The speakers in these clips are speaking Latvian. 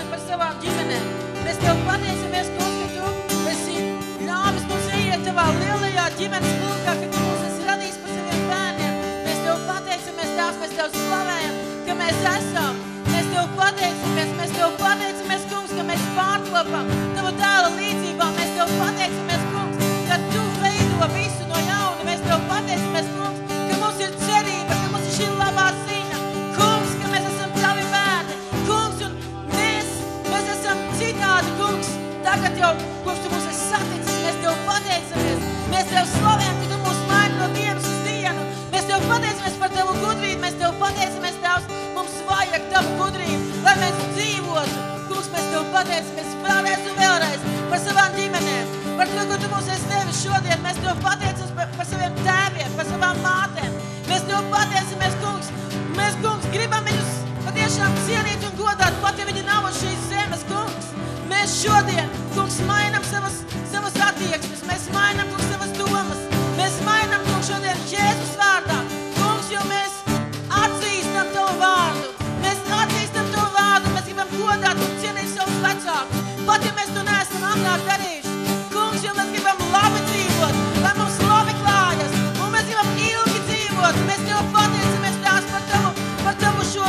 par savām ģimenēm. Mēs Tev pateicamies, kungs, ka Tu esi ļāvis mums ieiet Tavā lielajā ģimenes pulkā, ka Tu mūs esi radījis par saviem bērniem. Mēs Tev pateicamies, Tēvs, mēs Tev slavējam, ka mēs esam. Mēs Tev pateicamies, kungs, ka mēs pārklopam Tava dēla līdzībā. Mēs Tev pateicamies, kungs, ka Tu veido visu no jauna. Mēs Tev pateicamies, kungs, ka mums ir cerība, ka mums ir šī labā ziņa. Kungs, ka mēs esam Tavi bērni. Kungs, un mēs esam citādi, kungs. Tagad jau, kurš Tu mūs esi saticis, mēs Tev pateicamies. Mēs Tev slavējam, ka Tu mūs maini no dienas uz dienu. Mēs Tev pateicamies par Tavu gudrību. Mēs Tev pateicamies, Tēvs, mums vajag Tavu gudrību, lai mēs dzīvotu. Kungs, mēs Tev pateicamies vēlreiz un vēlreiz par savām ģimenēm, par to, ko Tu mūs esi devis šodien. Mēs Tev pateicamies par saviem tēviem, par savām mātēm. Mēs Tev pateicamies, kungs. Mēs, kungs, gribam viņus patiešām cienīt un godāt, pat ja viņi nav uz šīs zemes, kungs. Mēs šodien, kungs, mainam savas attieksmes. Mēs mainam, kungs, savas domas. Mēs mainam, kungs, šodien Jēzus vārdā. Kungs, jo mēs atzīstam Tavu vārdu. Mēs atzīstam Tavu vārdu. Mēs gribam godāt un cienīt savus vecākus. Pat ja mēs to neesam agrāk darījuši. Kungs, jo mēs gribam labi dzīvot, lai mums labi klājas. Un mēs gribam ilgi dzīvot. Mēs Tev pateicamies, Tēvs, par Tavu šo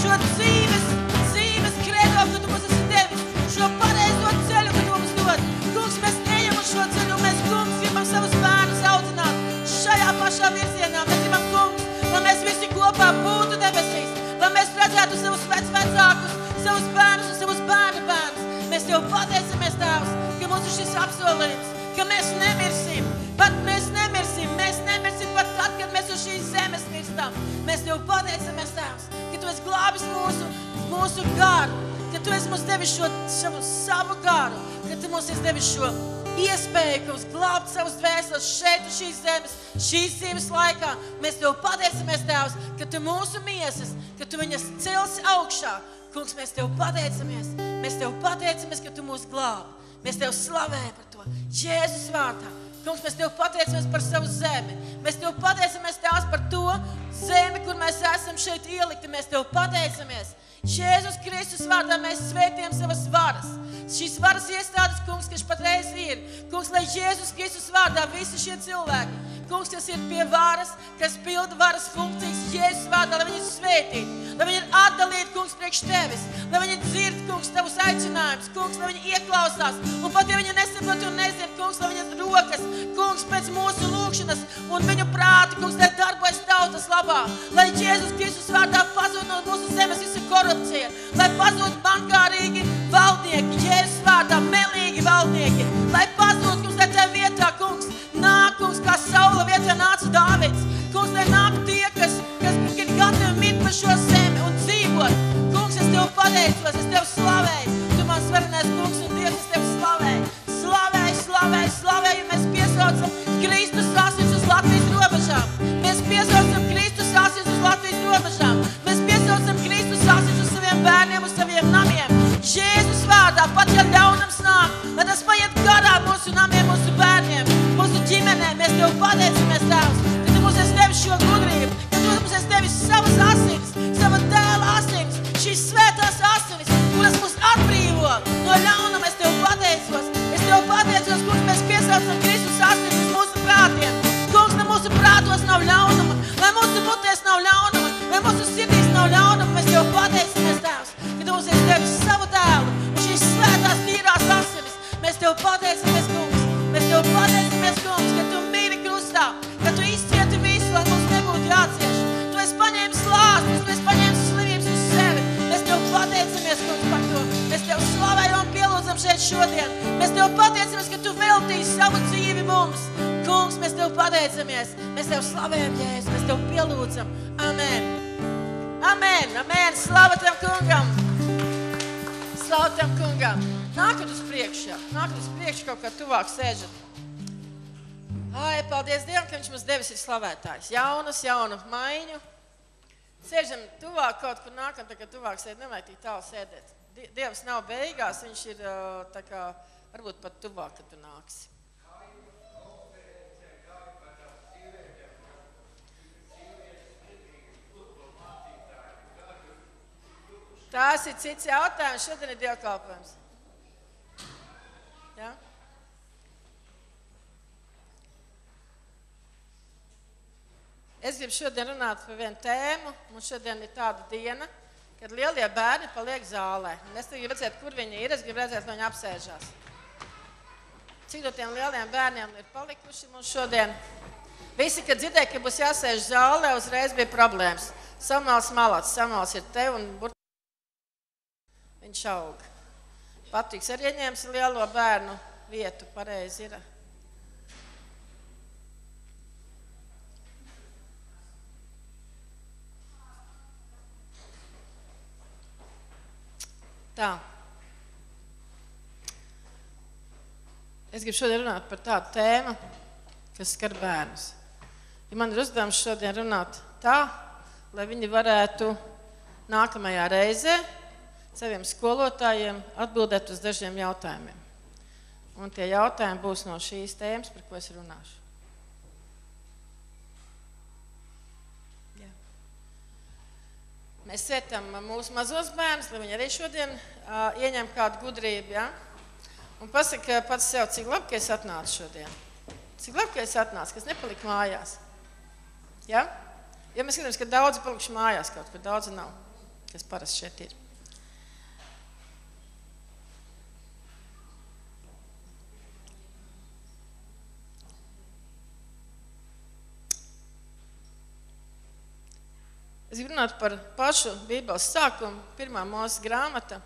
dzīves kredo, ka Tu mums esi devis. Šo pareizo ceļu, ka Tu mums dod. Kungs, mēs ejam uz šo ceļu. Mēs, kungs, gribam savus bērnus audzināt šajā pašā virzienā. Mēs gribam, kungs, lai mēs visi kopā būtu debesīs. Lai mēs redzētu savus vecākus, savus bērnus un savus bērnu bērnus. Mēs Tev pateicamies, Tēvs, ka mums ir šis apsolījums, ka mēs nemirsim. Pat mēs nemirsim pat tad, kad mēs uz šīs zemes mirstam. Mēs Tev pateicamies, Tēvs, ka Tu esi glābis mūsu garu, ka Tu esi mums devis šo savu garu, ka Tu mums esi devis šo iespēju, ka mums glābt savus dvēseles šeit uz šīs dzīves laikā. Mēs Tev pateicamies, Tēvs, ka Tu mūsu miesas, ka Tu viņas celsi augšā. Kungs, mēs Tev pateicamies. Mēs Tev pateicamies, ka Tu mūs glābi. Mēs Tev slavējam par to. Jēzus vārdā. Kungs, mēs Tev pateicamies par savu zemi. Mēs Tev pateicamies, Tēvs, par to zemi, kur mēs esam šeit ielikti. Mēs Tev pateicamies. Jēzus Kristus vārdā mēs svētījam savas varas. Šīs varas iestādes, kungs, kas patreiz ir. Kungs, lai Jēzus Kristus vārdā visi šie cilvēki, kungs, kas ir pie varas, kas pilda varas funkcijas Jēzus vārdā, lai viņi ir svētīti, lai viņi ir atdalīti, kungs, priekš Tevis, lai viņi dzird, kungs, Tavus aicinājumus, kungs, lai viņi ieklausās, un pat ja viņi nesaprot un nezin, kungs, lai viņas rokas, kungs, pēc mūsu lūkšanas un viņu prāti, kungs, lai darbojas tautas labā, lai Jēzus Kristus vārdā pazūd no mūsu zemes visa korupcija, lai pazūd bankārīgi valdnieki, Jēzus vārdā melīgi valdnieki, lai pazūd, kungs, lai Tev vietā, kungs, nāk, kungs, kā Saula vietā nāca Dāvids, kungs, lai nāk tie, kas ir gatavi mirt par šo zemi un dzīvot. Kungs, es Tev pateicos, es Tev slavēju, Tu mans varenais kungs un Dievs, es Tev slavēju. Slavēju, mēs piesaucam Kristus asins uz Latvijas robežām. Mēs piesaucam Kristus asins uz Latvijas robežām. Mēs piesaucam Kristus asins uz saviem bērniem, uz saviem namiem. Jēzus vārdā, pat ja ļaunums nāk, lai tas paiet garām mūsu namiem, mūsu bērniem, mūsu ģimenēm. Mēs Tev pateicamies, Tēvs, ka Tu mums esi devis šo gudrību, ka Tu mums esi devis savas asinis, sava dēla asinis, šīs svētās asinis, kuras mūs atbrīvo no ļaunuma. Es Tev pateicos, kungs, mēs piesaucam Kristus asinis uz mūsu prātiem. Kungs, lai mūsu prātos nav ļaunuma, lai mūsu mutēs nav ļaunuma, lai mūsu sirdīs nav ļaunuma. Mēs Tev pateicamies, Tēvs, ka Tu mums esi devis savu dēlu un šīs svētās tīrās asinis. Mēs Tev pateicamies, kungs. Mēs Tev pateicamies, kungs, ka Tu mīri krustā, ka Tu izcieti visu, lai mums nebūtu jācieš. Tu esi paņēmis lāstus, Tu esi paņēmis slimības uz sevi. Mēs Tev pateicamies, kungs, par to. Mēs Tev slavējam un pielūdzam šeit šodien. Mēs Tev pateicamies, ka Tu veltīsi savu dzīvi mums. Kungs, mēs Tev pateicamies. Mēs Tev slavējam, Jēzus. Mēs Tev pielūdzam. Amen. Amen. Amen. Slava Tev, kungam. Slava Tev, kungam. Nākat uz priekšu, kaut kā tuvāk sēžat. Ai, paldies Dievam, ka Viņš mums devis ir slavētājs. Jaunu maiņu. Sēžam tuvāk kaut kur nākam, tā kā tuvāk sēd, nevajag tik tālu sēdēt. Dievs nav beigās, Viņš ir tā kā, varbūt pat tuvāk, kad Tu nāksi. Tās ir cits jautājums, šodien ir dievkalpojums. Ja? Es gribu šodien runāt par vienu tēmu. Mums šodien ir tāda diena, kad lielie bērni paliek zālē. Un es gribu redzēt, kur viņi ir. Es gribu redzēt, lai viņi apsēžās. Cik no tiem lieliem bērniem ir palikuši mums šodien? Visi, kad dzirdēja, ka būs jāsēž zālē, uzreiz bija problēmas. Samuels Malats. Samuels ir te un viņš aug. Patriks arī ieņēmis lielo bērnu vietu. Pareizi ir. Tā. Es gribu šodien runāt par tādu tēmu, kas skar bērnus. Ja man ir uzdevums šodien runāt tā, lai viņi varētu nākamajā reizē saviem skolotājiem atbildēt uz dažiem jautājumiem. Un tie jautājumi būs no šīs tēmas, par ko es runāšu. Mēs sētam mūsu mazos bērnus, lai viņi arī šodien ieņem kādu gudrību. Ja? Un pasaka pats sev, cik labi, ka es atnācu šodien. Cik labi, ka es atnācu, kas nepalika mājās. Ja? Ja mēs skatāmies, ka daudzi palikuši mājās kaut kur, daudzi nav, kas parasti šeit ir. Es gribu runāt par pašu Bībeles sākumu, 1. Mūzes grāmata,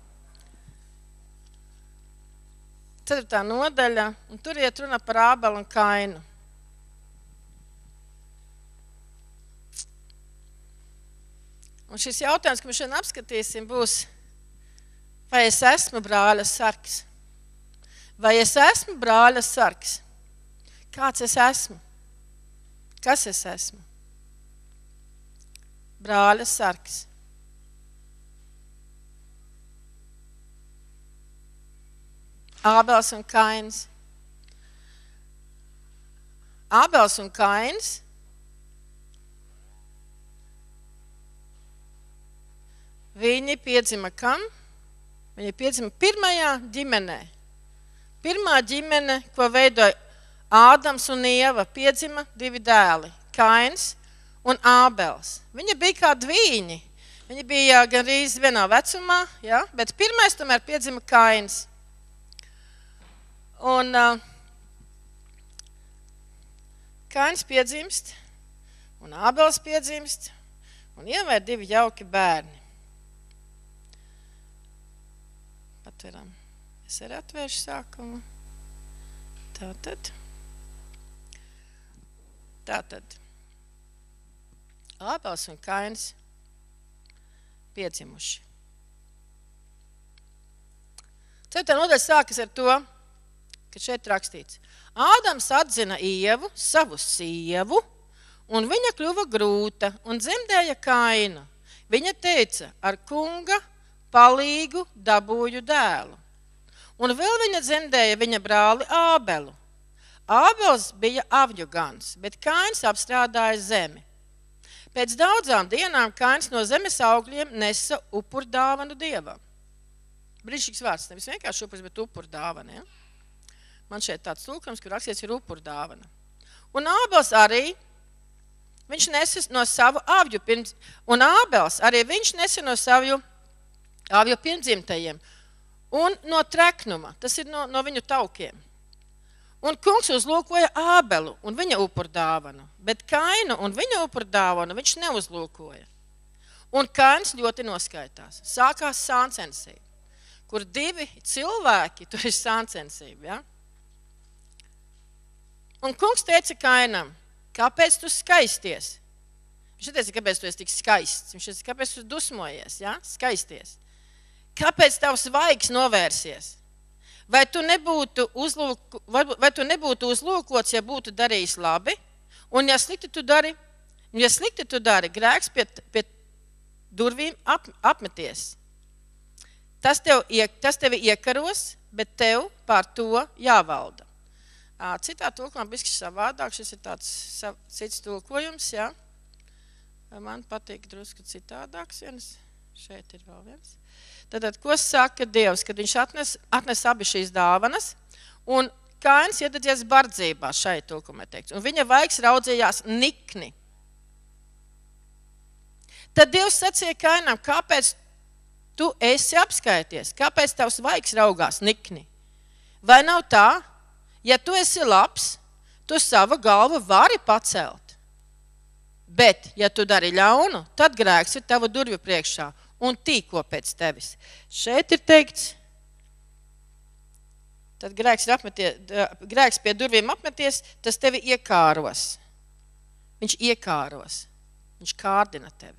4. nodaļa, un tur iet runa par Ābelu un Kainu. Un šis jautājums, ko mēs šodien apskatīsim, būs, vai es esmu brāļa sargs? Vai es esmu brāļa sargs? Kāds es esmu? Kas es esmu? Brāļa sargs. Ābels un Kains. Ābels un Kains viņi piedzima kam? Viņi piedzima pirmajā ģimenē. Pirmā ģimene, ko veidoja Ādams un Ieva, piedzima 2 dēli. Kains un Ābels. Viņi bija kā dvīņi. Viņi bija gandrīz vienā vecumā, ja? Bet pirmais tomēr piedzima Kains. Un Kains piedzimst, un Ābels piedzimst, un Ievai 2 jauki bērni. Patveram. Es arī atvēršu sākumu. Tātad. Ābels un Kains piedzimuši. 4. nodaļa sākas ar to, ka šeit rakstīts. Ādams atzina Ievu, savu sievu, un viņa kļuva grūta un dzemdēja Kainu. Viņa teica, ar kunga palīgu dabūju dēlu. Un vēl viņa dzemdēja viņa brāli Ābelu. Ābels bija avņu gans, bet Kains apstrādāja zemi. Pēc daudzām dienām Kains no zemes augļiem nesa upurdāvanu Dievam. Brīnišķīgs vārds, nevis vienkārši upurs, bet upurdāvana. Ja? Man šeit tāds tulkojums, kur rakstīts ir upurdāvana. Un Ābels arī, viņš nesa no savu avju un Ābels arī viņš nesa no savu avju pirmdzimtajiem un no treknuma, tas ir no viņu taukiem. Un kungs uzlūkoja Ābelu un viņa upurdāvanu, bet Kainu un viņa upurdāvanu viņš neuzlūkoja. Un Kains ļoti noskaitās. Sākās sāncensība, kur 2 cilvēki, tur ir sāncensība. Ja? Un kungs teica Kainam, kāpēc tu skaisties? Viņš neteica, kāpēc tu esi tik skaists. Viņš teica, kāpēc tu dusmojies, ja? Skaisties. Kāpēc tavs vaigs novērsies? Vai tu nebūtu uzlūkots, ja būtu darījis labi? Un ja slikti tu dari, grēks pie durvīm apmeties. Tas tevi iekaros, bet tev pār to jāvalda. Citā tulkojumā bišķi savādāk, šis ir tāds cits tulkojums, ja? Man patīk drusku citādāks viens. Šeit ir vēl viens. Tātad, ko saka Dievs, kad viņš atnes abi šīs dāvanas, un Kains iededzies bardzībā, šeit tulkumē teikts, un viņa vaigs raudzījās nikni. Tad Dievs sacīja Kainam, kāpēc tu esi apskaities, kāpēc tavs vaigs raugās nikni? Vai nav tā, ja tu esi labs, tu savu galvu vari pacelt? Bet, ja tu dari ļaunu, tad grēks ir tavu durvju priekšā un tīko pēc tevis. Šeit ir teikts, tad grēks pie durvīm apmeties, tas tevi iekāros. Viņš iekāros. Viņš kārdina tevi.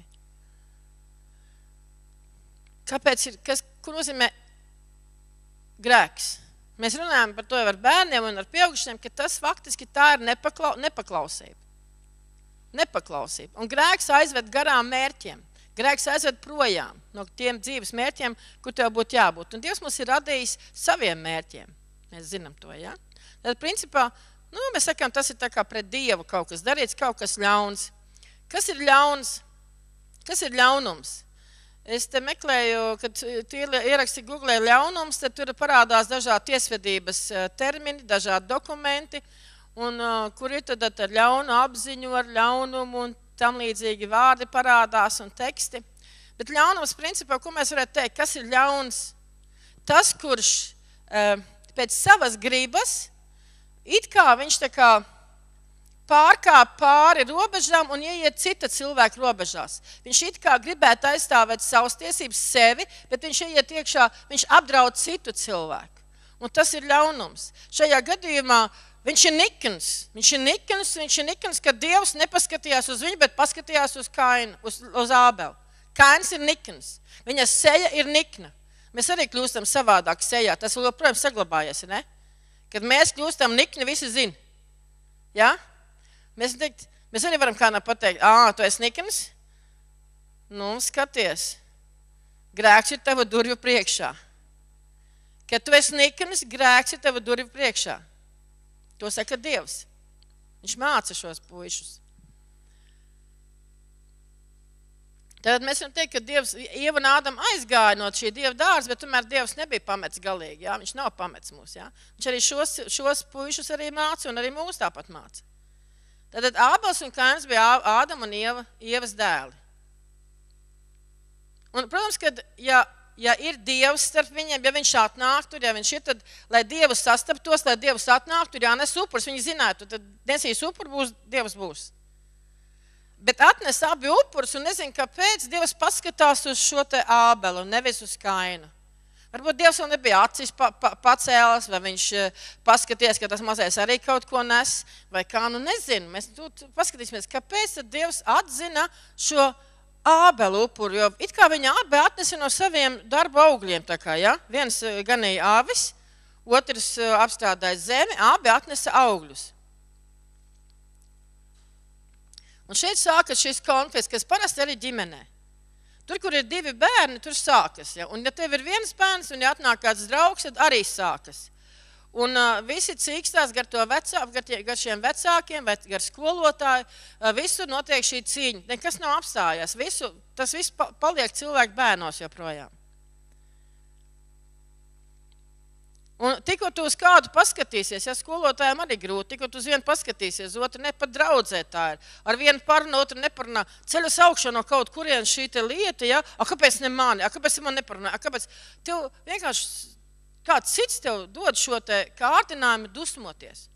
Kāpēc ir, ko nozīmē grēks? Mēs runājam par to jau ar bērniem un ar pieaugušiem, ka tas faktiski tā ir nepaklausība. Nepaklausība. Un grēks aizved garām mērķiem. Grēks aizved projām no tiem dzīves mērķiem, kur tev būtu jābūt. Un Dievs mums ir radījis saviem mērķiem. Mēs zinām to, ja? Tad, principā, mēs sakām, tas ir tā kā pret Dievu kaut kas darīts, kaut kas ļauns. Kas ir ļauns? Kas ir ļaunums? Es te meklēju, kad ieraksti Googlē ļaunums, tad tur parādās dažādi tiesvedības termini, dažādi dokumenti, un kur ir tad ar ļaunu apziņu, ar ļaunumu un tam līdzīgi vārdi parādās un teksti. Bet ļaunums, principā, ko mēs varētu teikt, kas ir ļauns? Tas, kurš pēc savas gribas, it kā viņš tā kā pārkāp pāri robežām un ieiet cita cilvēka robežās. Viņš it kā gribētu aizstāvēt savas tiesības sevi, bet viņš ieiet iekšā, viņš apdraud citu cilvēku. Un tas ir ļaunums. Šajā gadījumā viņš ir nikns, ka Dievs nepaskatījās uz viņu, bet paskatījās uz Kainu, uz Ābelu. Kains ir nikns. Viņa seja ir nikna. Mēs arī kļūstam savādāk sejā. Tas vēl joprojām saglabājies, ne? Kad mēs kļūstam nikni, visi zina. Ja? Mēs arī varam kādam pateikt, tu esi nikns? Nu, skaties, grēks ir tava durvju priekšā. Kad tu esi nikns, grēks ir tava durvju priekšā. To saka Dievs. Viņš māca šos puišus. Tad mēs varam teikt, ka Dievs, Ieva un Ādam aizgāja no šī Dieva dārza, bet tomēr Dievs nebija pamets galīgi. Ja? Viņš nav pamets mūs. Ja? Viņš arī šos puišus arī māca un arī mūs tāpat māca. Tātad Ābels un Kains bija Ādama un Ievas dēli. Un, protams, kad, ja ir Dievs starp viņiem, ja viņš atnāk tur, ja viņš ir, tad, lai Dievs sastaptos, lai Dievs atnāk tur, jānes upurs, viņi zinātu, tad nesīs upuru, Dievs būs. Bet atnes abi upurus un nezinu, kāpēc Dievs paskatās uz šo te Ābelu, nevis uz Kainu. Varbūt Dievs vēl nebija acis pacēlas, vai viņš paskaties, ka tas mazais arī kaut ko nes, vai kā, nu nezinu. Mēs paskatīsimies, kāpēc tad Dievs atzina šo Ābelu upuru, jo it kā viņa abi atnesa no saviem darba augļiem, tā kā, ja? Viens ganīja āvis, otrs apstrādāja zemi, abi atnesa augļus. Un šeit sākas šis konflikts, kas parasti arī ģimenē. Tur, kur ir divi bērni, tur sākas. Ja? Un ja tev ir viens bērns un ja atnāk kāds draugs, tad arī sākas. Un visi cīkstās gar šiem vecākiem vai gar skolotāju. Visur notiek šī cīņa. Nekas nav apstājās. Tas viss paliek cilvēku bērnos joprojām. Un tikko tu uz kādu paskatīsies, ja skolotājiem arī grūti, tikko tu uz vienu paskatīsies, otru ne pat draudzē tā ir. Ar vienu parunā, otru neparunā. Ceļas augšā no kaut kurien šī te lieta, ja? Kāpēc ne mani? Kāpēc man neparunā? Kāpēc tev vienkārši kāds cits tev dod šo te kārdinājumu dusmoties?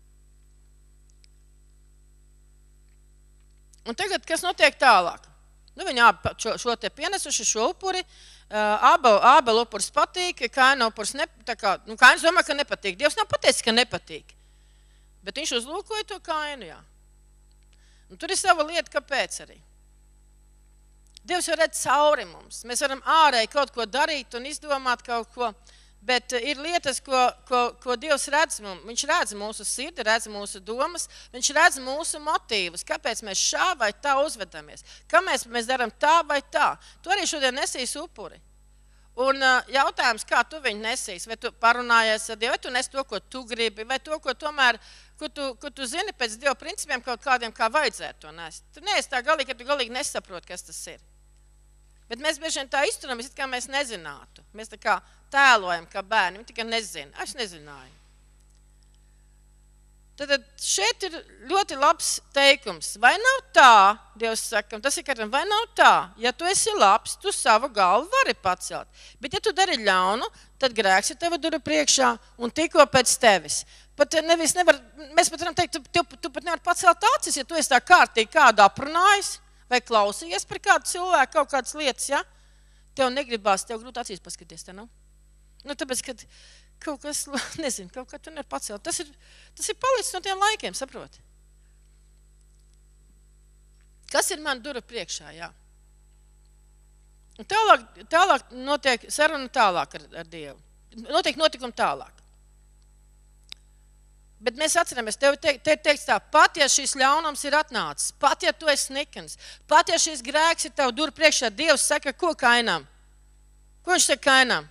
Un tagad, kas notiek tālāk? Nu, viņi šo te pienesuši šo upuri, Ābela upuris patīk, Kaina upuris Kainis domā, ka nepatīk. Dievs nav pateicis, ka nepatīk. Bet viņš uzlūkoja to Kainu, jā. Un tur ir sava lieta, kāpēc arī. Dievs jau redz cauri mums. Mēs varam ārēji kaut ko darīt un izdomāt kaut ko, bet ir lietas, ko Dievs redz. Viņš redz mūsu sirdi, redz mūsu domas, viņš redz mūsu motīvus, kāpēc mēs šā vai tā uzvedamies. Kāpēc mēs darām tā vai tā. Tu arī šodien nesīs upuri. Un jautājums, kā tu viņu nesīs? Vai tu parunājies ar Dievu, vai tu nes to, ko tu gribi, vai to, ko tomēr, ko tu zini pēc Dieva principiem kaut kādiem, kā vajadzētu to nest. Tu neesi tā galīgi, ka tu galīgi nesaproti, kas tas ir. Bet mēs bieži vien tā izturamies, it kā mēs nezinātu. Mēs tā kā tēlojam, kā bērni, viņi tikai nezina. Es nezināju. Tad šeit ir ļoti labs teikums. Vai nav tā, Dievs saka, un tas ir katram, vai nav tā, ja tu esi labs, tu savu galvu vari pacelt. Bet ja tu dari ļaunu, tad grēks ir teva duru priekšā un tikko pēc tevis. Pat mēs pat varam teikt, tu pat nevar pacelt acis, ja tu esi tā kārtīgi kādu aprunājis vai klausījies par kādu cilvēku, kaut kādas lietas, ja? Tev negribās, tev grūti acīs paskaties, te nav? Nu, tāpēc, kad kaut kas, nezinu, kaut kā tu nevar pacelt. Tas ir palicis no tiem laikiem, saproti? Kas ir man dura priekšā, jā? Un tālāk notiek saruna tālāk ar Dievu. Notiek notikumi tālāk. Bet mēs atceramies, tev teiks tā, pat ja šis ļaunums ir atnācis, pat ja tu esi nikns, pat ja šis grēks ir tev dura priekšā, Dievs saka, ko Kainam? Ko viņš saka Kainam?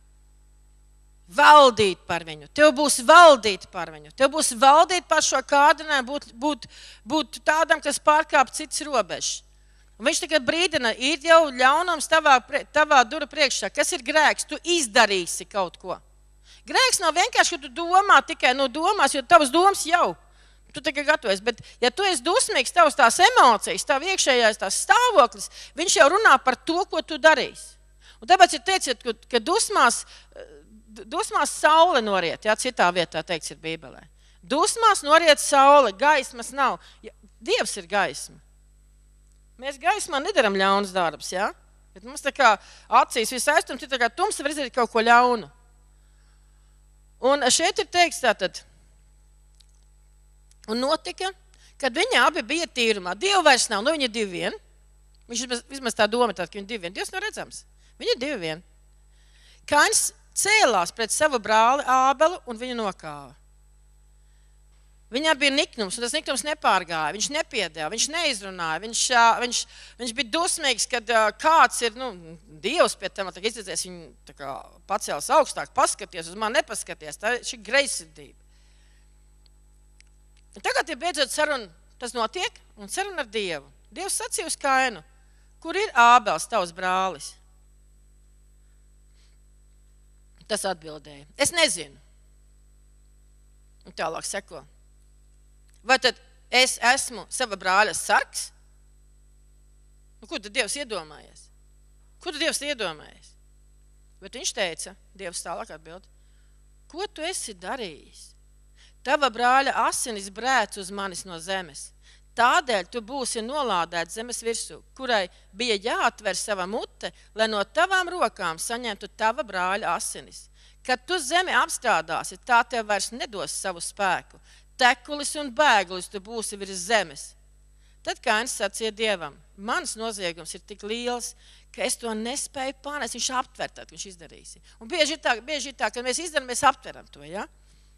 Valdīt par viņu. Tev būs valdīt par viņu. Tev būs valdīt par šo kārdinājumu, būt tādam, kas pārkāp citas robežas. Un viņš tagad brīdina, ir jau ļaunums tavā dura priekšā. Kas ir grēks? Tu izdarīsi kaut ko. Grēks nav vienkārši, ka tu domā tikai domās, jo tavas domas jau. Tu tikai gatavojies. Bet, ja tu esi dusmīgs, tavas tās emocijas, tav iekšējais tās stāvoklis, viņš jau runā par to, ko tu darīsi. Un tāpēc ir teiciet, ka dusmās saule noriet, jā, citā vietā teikts ir Bībelē. Dusmās noriet saule, gaismas nav. Dievs ir gaisma. Mēs gaismā nedaram ļaunas darbus, jā? Bet mums tā kā acīs viss aiztums, ir tā kā tums var izdarīt kaut ko ļaunu. Un šeit ir teikts tātad, un notika, kad viņi abi bija tīrumā. Dievu vairs nav, viņi ir 2-1. Viņš vismaz tā doma tāda, ka viņi 2-1. Dievs nav redzams. Viņi ir 2-1. Kains cēlās pret savu brāli Ābelu un viņu nokāva. Viņam bija niknums, un tas niknums nepārgāja. Viņš nepiedēva, viņš neizrunāja. Viņš bija dusmīgs, kad kāds ir, Dievs pie tam izdedzies, viņu tā kā pacēlas augstāk, paskaties, uz mani nepaskaties. Tā ir šī greizsirdība. Tagad ir beidzot saruna, tas notiek, un saruna ar Dievu. Dievs sacīja uz Kainu, kur ir Ābels, tavs brālis? Tas atbildēja, es nezinu. Un tālāk seko. Vai tad es esmu sava brāļa sargs? Ko tad Dievs iedomājies? Ko tad Dievs iedomājies? Bet viņš teica, Dievs tālāk atbild, ko tu esi darījis? Tava brāļa asinis brēc uz manis no zemes. Tādēļ tu būsi nolādēts zemes virsū, kurai bija jāatver sava mute, lai no tavām rokām saņemtu tava brāļa asinis. Kad tu zemi apstrādāsi, tā tev vairs nedos savu spēku. Tekulis un bēglis tu būsi virs zemes. Tad Kains sacīja Dievam, mans noziegums ir tik liels, ka es to nespēju panest. Viņš aptver tad, viņš izdarīsi. Un bieži ir tā, kad mēs izdarām, mēs aptveram to, ja?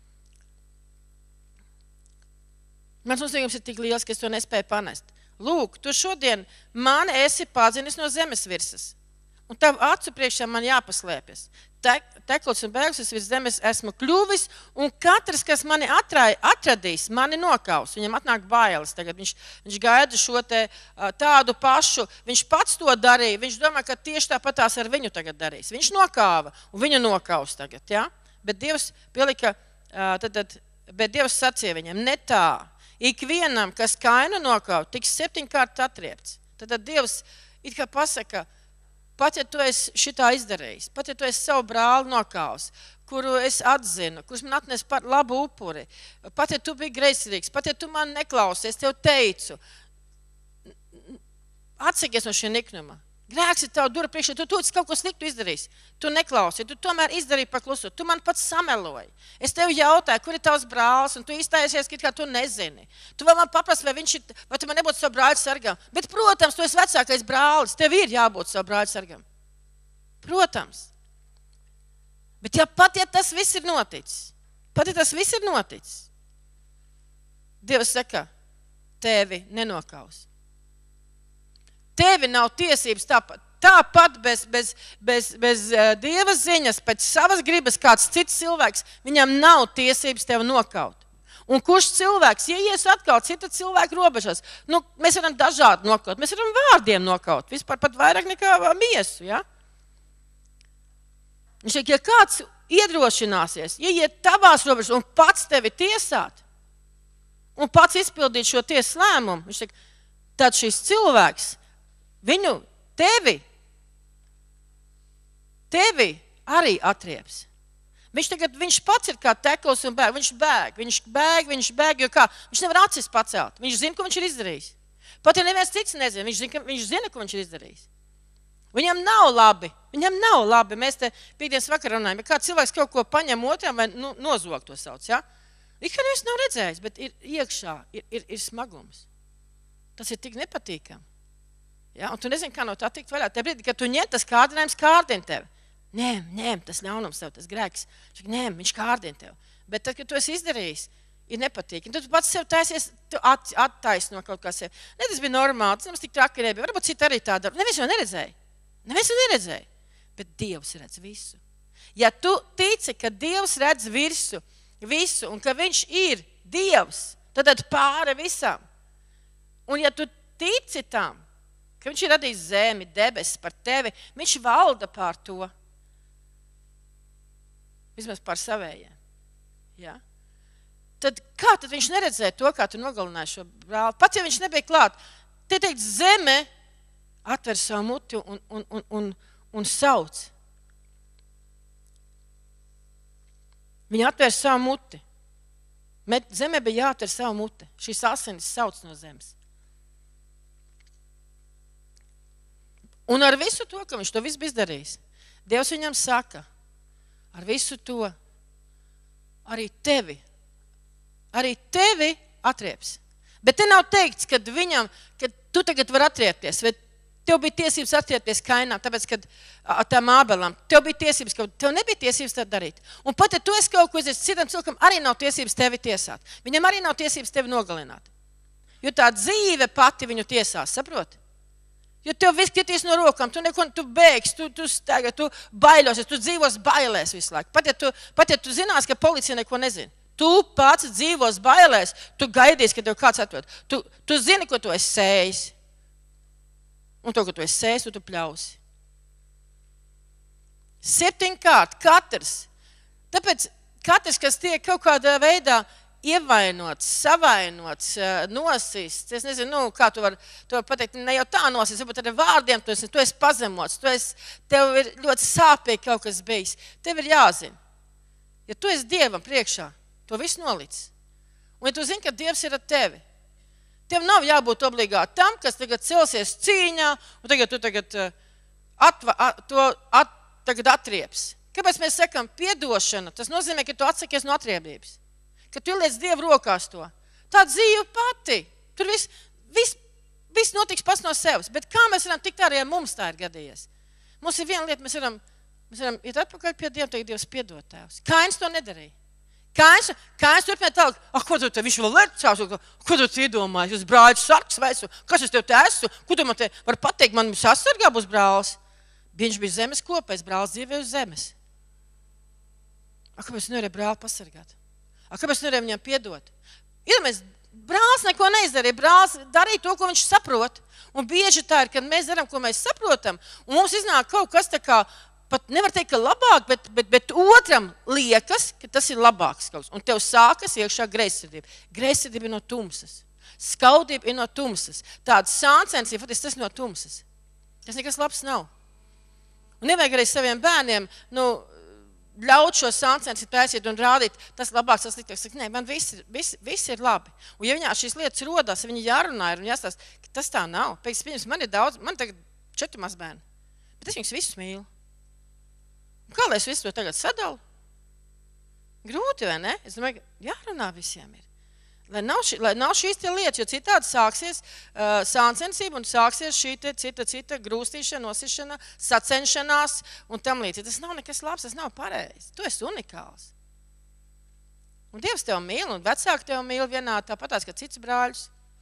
Mans noziegums ir tik liels, ka es to nespēju panest. Lūk, tu šodien mani esi pazinis no zemes virsas. Un tavu acu priekšā man jāpaslēpjas. Teklis un bēglis virs zemes esmu kļuvis, un katrs, kas mani atradīs, mani nokaus. Viņam atnāk bailes tagad. Viņš gaida šo tādu pašu. Viņš pats to darīja. Viņš domā, ka tieši tāpatās ar viņu tagad darīs. Viņš nokāva, un viņu nokaus tagad. Ja? Bet Dievs bet Dievs sacīja viņam, ne tā. Ikvienam, kas Kainu nokauj, tiks 7 kārtas atriepts. Tad Dievs it kā pasaka, pat ja tu esi šitā izdarījis, pat ja tu esi savu brāli nokaus, kuru es atzinu, kurš man atnes par labu upuri, pat ja tu biji greizsirdīgs, pat ja tu man neklausies, tev teicu, atsakies no šī niknuma. Grēks ir tavu dura priekšā, tu kaut ko sliktu izdarīsi. Tu neklausi, tu tomēr izdarīji pa klusu. Tu man pats sameloji. Es tev jautāju, kur ir tavs brālis, un tu izstājies, kā tu nezini. Tu vēl man paprasti, vai tu man nebūtu savu brāļu sargam. Bet, protams, tu esi vecākais brālis, tev ir jābūt savu brāļu sargam. Protams. Bet pat ja tas viss ir noticis, Dievs saka, tevi nenokaus. Tevi nav tiesības tāpat bez Dieva ziņas, pēc savas gribas kāds cits cilvēks, viņam nav tiesības tevi nokaut. Un kurš cilvēks, ja ies atkal cita cilvēka robežās, mēs varam dažādi nokaut, mēs varam vārdiem nokaut, vispār pat vairāk nekā miesu, ja? Viņš teikt, ja kāds iedrošināsies, ja iet tavās robežās un pats tevi tiesāt, un pats izpildīt šo tiesas lēmumu, viņš teikt, tad šis cilvēks, viņu, tevi arī atrieps. Viņš pats ir kā tekls un bēg. Viņš bēg, jo kā? Viņš nevar acis pacelt. Viņš zina, ko viņš ir izdarījis. Pat ja neviens cits nezina, viņš zina, ko viņš ir izdarījis. Viņam nav labi. Mēs te pīkdienas vakarā runājam, ja kāds cilvēks kaut ko paņem otram vai nozog to sauc, ja? Ikā neviens nav redzējis, bet iekšā ir smagums. Tas ir tik nepatīkam. Ja? Un tu nezini, kā no tā tikt vaļā. Te brīdī, kad tu ņem, tas kārdinājums kārdina tevi. Nē, tas ļaunums tev, tas grēks. Viņš kārdina tev. Bet tad, kad tu esi izdarījis, ir nepatīkami. Tad tu pats sev taisies, tu attaisno kaut kā sev. Ne, tas bija normāli, tas nemaz tik traki nebija. Varbūt citi arī tā dara. Neviens jau neredzēja. Bet Dievs redz visu. Ja tu tici, ka Dievs redz visu un ka viņš ir Dievs, tad pāri visam. Un ja tu tici tam, ka viņš ir radījis zemi, debesis par tevi, viņš valda pār to. Vismaz pār savējiem. Ja? Tad kā tad viņš neredzēja to, kā tu nogalināji šo brāli? Pat ja viņš nebija klāt, te teikt, zeme atver savu muti un sauc. Viņa atver savu muti. Zeme bija jāatver savu muti. Šīs asinis sauc no zemes. Un ar visu to, ka viņš to visu bija izdarījis, Dievs viņam saka, ar visu to, arī tevi atrieps. Bet te nav teikts, ka tu tagad var atriepties, vai tev bija tiesības atriepties Kainam, tāpēc, kad tam Ābelam, tev bija tiesības, ka tev nebija tiesības tā darīt. Un pat, ja tu esi kaut ko izdarījis, citam cilvēkam arī nav tiesības tevi tiesāt. Viņam arī nav tiesības tevi nogalināt. Jo tā dzīve pati viņu tiesās, saproti? Jo tev viss krities no rokām, tu bēgs, tu stēgi, tu bailosies, tu dzīvos bailēs visu laiku. Pat ja tu zinās, ka policija neko nezina. Tu pats dzīvos bailēs, tu gaidīsi, ka tev kāds atved. Tu zini, ko tu esi sējis. Un to, ko tu esi sējis, tu pļausi. 7 kārt, katrs. Tāpēc katrs, kas tiek kaut kādā veidā ievainots, savainots, nosists, es nezinu, kā tu vari pateikt, ne jau tā nosists, bet ar vārdiem tu esi pazemots, tev ir ļoti sāpīgi kaut kas bijis. Tev ir jāzina. Ja tu esi Dievam priekšā, to visu nolicis. Un ja tu zini, ka Dievs ir ar tevi, tev nav jābūt obligāti tam, kas tagad celsies cīņā, un tagad tu atrieps. Kāpēc mēs sakam piedošana? Tas nozīmē, ka tu atsakies no atriebības. Ka tu ieliec Dievu rokās to. Tā dzīve pati. Tur viss notiks pats no sevis. Bet kā mēs varam tikt arī, ja mums tā ir gadījies? Mums ir viena lieta, mēs varam iet atpakaļ pie Dieva, teikt, Dievs piedod tēvs. Kains to nedarīja. Kains turpināja tālāk, ko tu te, viņš vēl lecās, ko tu iedomājies, uz brāļu sargs vai esmu, kas es tev te esmu, ko tu man te var pateikt, man sasargā būs brālis. Viņš bija zemes kopējs, brālis dzīvēja uz zemes. Kāpēc nevarēja brāli pasargāt? Kāpēc nevarēja viņam piedot? Iedomājies, brālis neko neizdarīja, brālis darīja to, ko viņš saprot. Un bieži tā ir, kad mēs darām, ko mēs saprotam, un mums iznāk kaut kas tā kā, pat nevar teikt, ka labāk, bet otram liekas, ka tas ir labāks kaut kas. Un tev sākas iekšā greizsirdība. Greizsirdība ir no tumsas. Skaudība ir no tumsas. Tāda sāncensība, tas ir no tumsas. Tas nekas labs nav. Un nevajag arī saviem bērniem, ļaut šo sāncensību taisīt un rādīt, tas labāks, tas sliktāks. Nē, man viss ir labi. Un ja viņā šīs lietas rodās, viņi jārunā ir un jāstāst, ka tas tā nav. Pēc man ir daudz, man tagad 4 mazbērni, bet es viņus visus mīlu. Kā lai es visu to tagad sadalu? Grūti, vai ne? Es domāju, ka jārunā visiem ir. Lai nav šīs tie lietas, jo citādi sāksies sāncensība un sāksies šī cita grūstīšana, nosišana, sacenšanās un tam līdzīgi. Tas nav nekas labs, tas nav pareizi. Tu esi unikāls. Un Dievs tev mīl un vecāki tev mīl vienādi tāpatās, kā cits brāļus.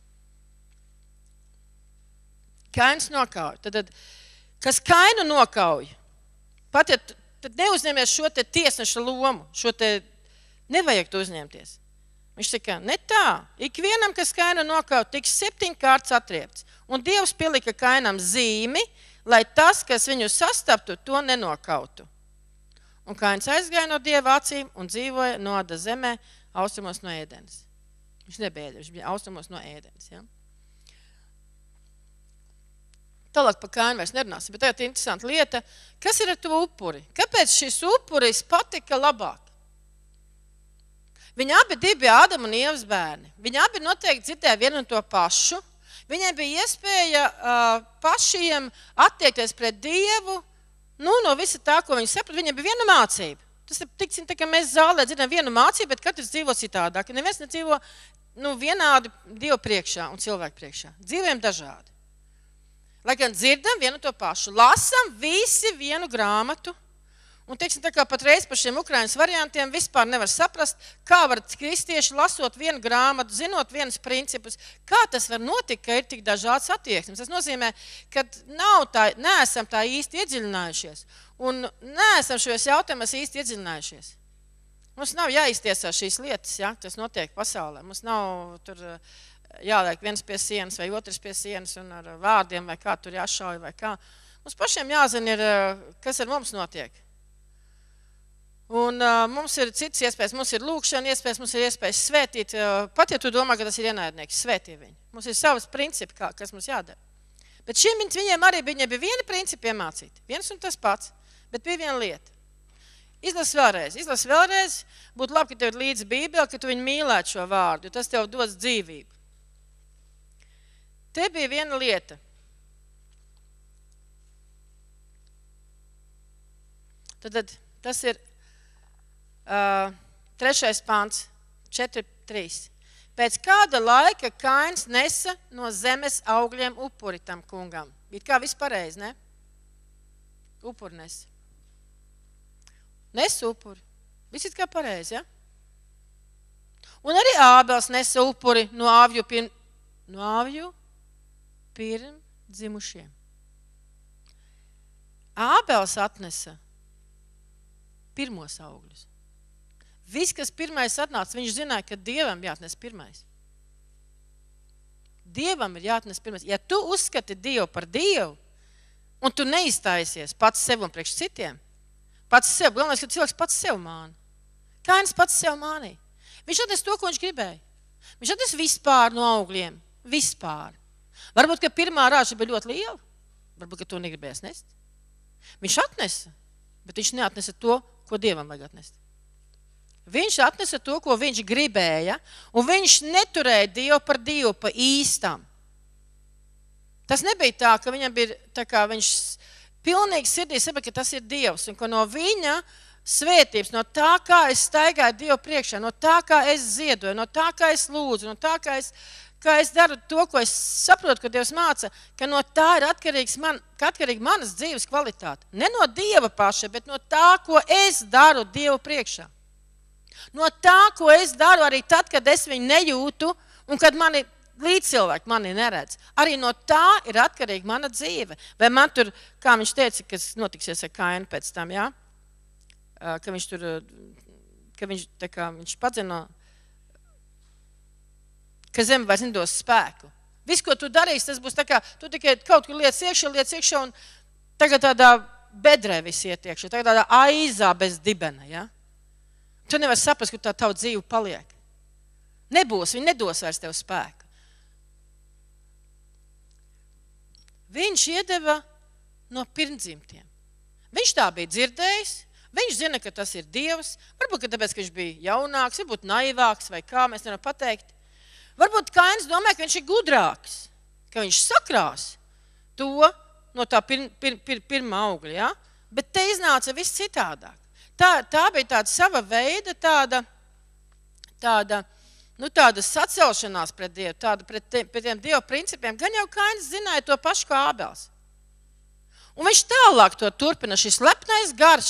Kains nokauj. Tad, kas Kainu nokauj, pat ja tad neuzņemies šo te tiesneša lomu, šo te nevajag to uzņemties. Viņš saka, ne tā. Ikvienam, kas Kainu nokaut, tiks 7 kārtas atriepts. Un Dievs pielika Kainam zīmi, lai tas, kas viņu sastaptu, to nenokautu. Un Kains aizgāja no Dieva acīm un dzīvoja Noda zemē, austrumos no Ēdenes. Viņš nebija Ēdenes, viņš bija austrumos no Ēdenes. Ja? Tālāk par Kainu vairs nerunāsim, bet tagad ir interesanta lieta. Kas ir ar to upuri? Kāpēc šis upuris patika labāk? Viņi abi bija Ādama un Ievas bērni. Viņi abi noteikti dzirdēja vienu un to pašu. Viņiem bija iespēja pašiem attiekties pret Dievu, no visa tā, ko viņi saprata. Viņiem bija viena mācība. Tas ir tiksim, tā kā mēs zālē dzirdam vienu mācību, bet katrs dzīvo citādāk. Neviens nedzīvo vienādi Dievu priekšā un cilvēku priekšā. Dzīvojam dažādi. Lai gan dzirdam vienu to pašu. Lasam visi vienu grāmatu. Un, teiksim, tā kā patreiz par šiem Ukrainas variantiem vispār nevar saprast, kā var kristieši lasot vienu grāmatu, zinot vienus principus, kā tas var notikt, ka ir tik dažādas attieksmes. Tas nozīmē, ka neesam tā īsti iedziļinājušies un neesam šajos jautājumos īsti iedziļinājušies. Mums nav jāiztiesā šīs lietas, ja, kas notiek pasaulē. Mums nav tur jāliek viens pie sienas vai otrs pie sienas un ar vārdiem vai kā tur jāšauj vai kā. Mums pašiem jāzina, kas ar mums notiek. Un mums ir citas iespējas, mums ir lūkšana iespējas, mums ir iespējas svētīt. Pat ja tu domā, ka tas ir ienaidnieks, svētī viņu. Mums ir savas principi, kas mums jādara. Bet viņiem arī bija viena principa iemācīta. Viens un tas pats, bet bija viena lieta. Izlas vēlreiz. Būtu labi, ka tev ir līdzi Bībele, ka tu viņu mīlētu šo vārdu, jo tas tev dos dzīvību. Te bija viena lieta. Tad tas ir 3. pants, 4.3. Pēc kāda laika Kains nesa no zemes augļiem upuri tam kungam. It kā viss pareizi, ne? Upuri nesa. Nesa upuri. Viss it kā pareizi, ja? Un arī Ābels nesa upuri no āvju pirmdzimušiem. Ābels atnesa pirmos augļus. Viss, kas pirmais atnāca, viņš zināja, ka Dievam jāatnes pirmais. Dievam ir jāatnes pirmais. Ja tu uzskati Dievu par Dievu, un tu neizstājusies pats sev un priekš citiem, galvenais, ka cilvēks pats sev māna. Kains pats sev mānīja. Viņš atnes to, ko viņš gribēja. Viņš atnes vispār no augļiem. Vispār. Varbūt, ka pirmā raža bija ļoti liela. Varbūt, ka to negribēs nest. Viņš atnesa, bet viņš neatnesa to, ko Dievam vajag atnest. Viņš atnesa to, ko viņš gribēja, un viņš neturēja Dievu par Dievu pa īstam. Tas nebija tā, ka viņam bija tā kā viņš pilnīgi sirdī saprata, ka tas ir Dievs, un ka no viņa svētības, no tā, kā es staigāju Dievu priekšā, no tā, kā es ziedoju, no tā, kā es lūdzu, no tā, kā es daru to, ko es saprotu, ka Dievs māca, ka no tā ir atkarīga manas dzīves kvalitāte. Ne no Dieva paša, bet no tā, ko es daru Dievu priekšā. No tā, ko es daru arī tad, kad es viņu nejūtu un kad mani līdzcilvēki mani neredz. Arī no tā ir atkarīga mana dzīve. Vai man tur, kā viņš teica, kas notiksies ar Kainu pēc tam, jā? Ka viņš tur, ka viņš padzino, ka zeme vairs nedos spēku. Viss, ko tu darīsi, tas būs tā kā, tu tikai kaut kur liec iekšā un tagad tādā bedrē viss iet iekšā, tagad tādā aizā bez dibena, jā? Tu nevar saprast, ka tā tavu dzīve paliek. Viņi nedos vairs tev spēku. Viņš iedeva no pirmdzimtiem. Viņš tā bija dzirdējis, viņš zina, ka tas ir Dievs, varbūt, ka tāpēc, ka viņš bija jaunāks, varbūt naivāks vai kā, mēs nevaram pateikt. Varbūt Kains domāja, ka viņš ir gudrāks, ka viņš sakrās to no tā pirmā augļa, ja? Bet te iznāca viss citādāk. Tā bija tāda sava veida, tāda sacelšanās pret Dievu, tāda pret tiem Dieva principiem. Gan jau Kains zināja to pašu kā Ābels. Un viņš tālāk to turpina, šis lepnais gars,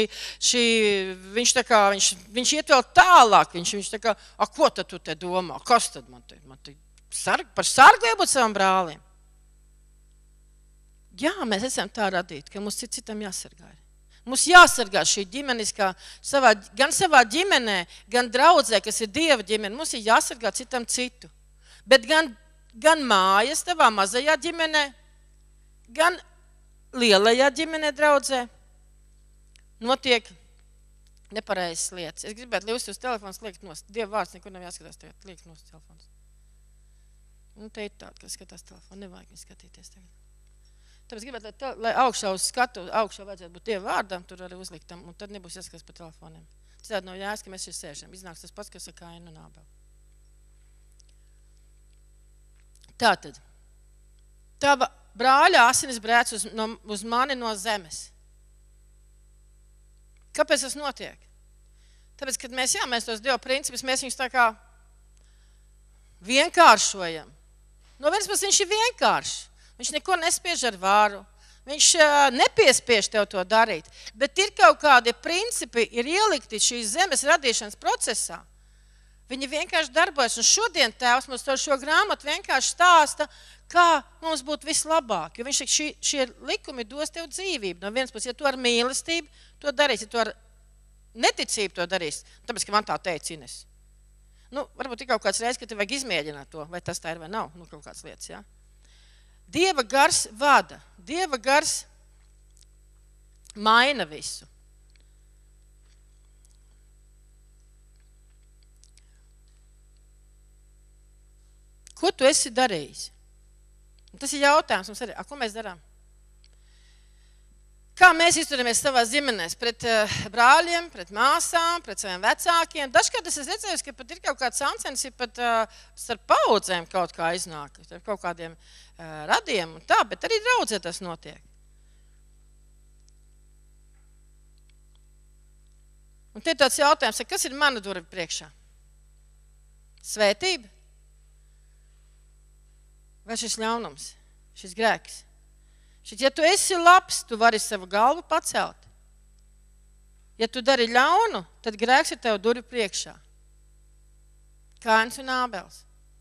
viņš iet vēl tālāk, viņš tā kā, ko tad tu te domā, kas tad man te par sargu jābūt savam brālim? Jā, mēs esam tā radīti, ka mums citam jāsargāja. Mums jāsargā šī ģimeniskā, gan savā ģimenē, gan draudzē, kas ir Dieva ģimene, mums ir jāsargā citam citu. Bet gan mājas tavā mazajā ģimenē, gan lielajā ģimenē draudzē notiek nepareizas lietas. Es gribētu, lai jūs uz telefons liekt nost. Dieva vārds nekur nav jāskatās tagad. Liekt nost telefons. Te ir tāda, kas skatās telefonu. Nevajag viņu skatīties tagad. Tāpēc gribētu, lai augšā uz skatu, augšā vajadzētu būt Dieva vārdam, tur arī uzliktam, un tad nebūs jāskatās pa telefoniem. Citādi nav jēgas, ka mēs šeit sēžam. Iznāks tas pats, kas ar Kainu un Ābeli. Tātad, tava brāļa asinis brēc uz mani no zemes. Kāpēc tas notiek? Tāpēc, kad mēs tos Dieva principus, mēs viņus tā kā vienkāršojam. No vienas puses viņš ir vienkāršs. Viņš neko nespiež ar vāru. Viņš nepiespiež tev to darīt. Bet ir kaut kādi principi, ir ielikti šīs zemes radīšanas procesā. Viņi vienkārši darbojas. Un šodien Tēvs mums šo grāmatu vienkārši stāsta, kā mums būtu vislabāk. Jo viņš saka, šie likumi dos tev dzīvību. No vienas puses, ja tu ar mīlestību to darīsi, ja tu ar neticību to darīsi, tāpēc, ka man tā teica Ines. Varbūt ir kaut kāds reiz, ka tev vajag izmēģināt to, vai tas tā ir vai nav. Kaut kāds lietas, jā. Dieva gars vada. Dieva gars maina visu. Ko tu esi darījis? Un tas ir jautājums mums arī. Ko mēs darām? Kā mēs izturamies savās ģimenēs pret brāļiem, pret māsām, pret saviem vecākiem? Dažkārt es esmu redzējis, ka pat ir kaut kāds sancens, pat starp paudzēm kaut kā iznāk, starp kaut kādiem radiem un tā, bet arī draudzē tas notiek. Un te ir tāds jautājums, kas ir mana durvju priekšā? Svētība? Vai šis ļaunums, šis grēks? Ja tu esi labs, tu vari savu galvu pacelt. Ja tu dari ļaunu, tad grēks ir tev durvju priekšā. Kains un Ābels.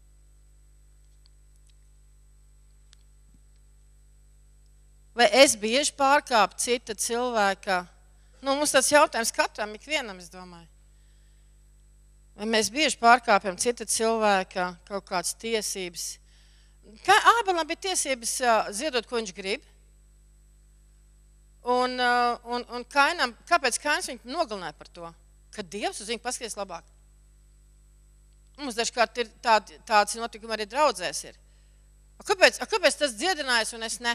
Vai es bieži pārkāpu cita cilvēka? Mums tas jautājums katram, ikvienam, es domāju. Vai mēs bieži pārkāpjam cita cilvēka kaut kādas tiesības? Ābelam bija tiesības ziedot, ko viņš grib. Un Kainam, kāpēc Kains viņu nogalināja par to? Ka Dievs uz viņu paskaties labāk. Mums dažkārt ir tāds notikumi arī draudzēs ir. Kāpēc tas dziedinājas un es ne?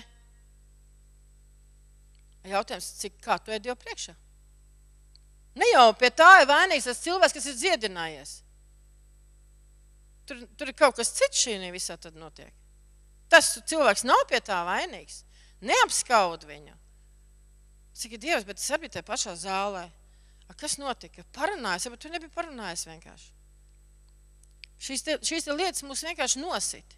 Jautājums, kā tu ej Dievu priekšā? Ne jau pie tā ir vainīgs tas cilvēks, kas ir dziedinājies. Tur ir kaut kas cits šī visā tad notiek. Tas cilvēks nav pie tā vainīgs. Neapskaud viņu. Saka, Dievs, bet es arī biju tajā pašā zālē. Kas notika? Parunājies, bet tu nebija parunājies vienkārši. Šīs lietas mūs vienkārši nosit.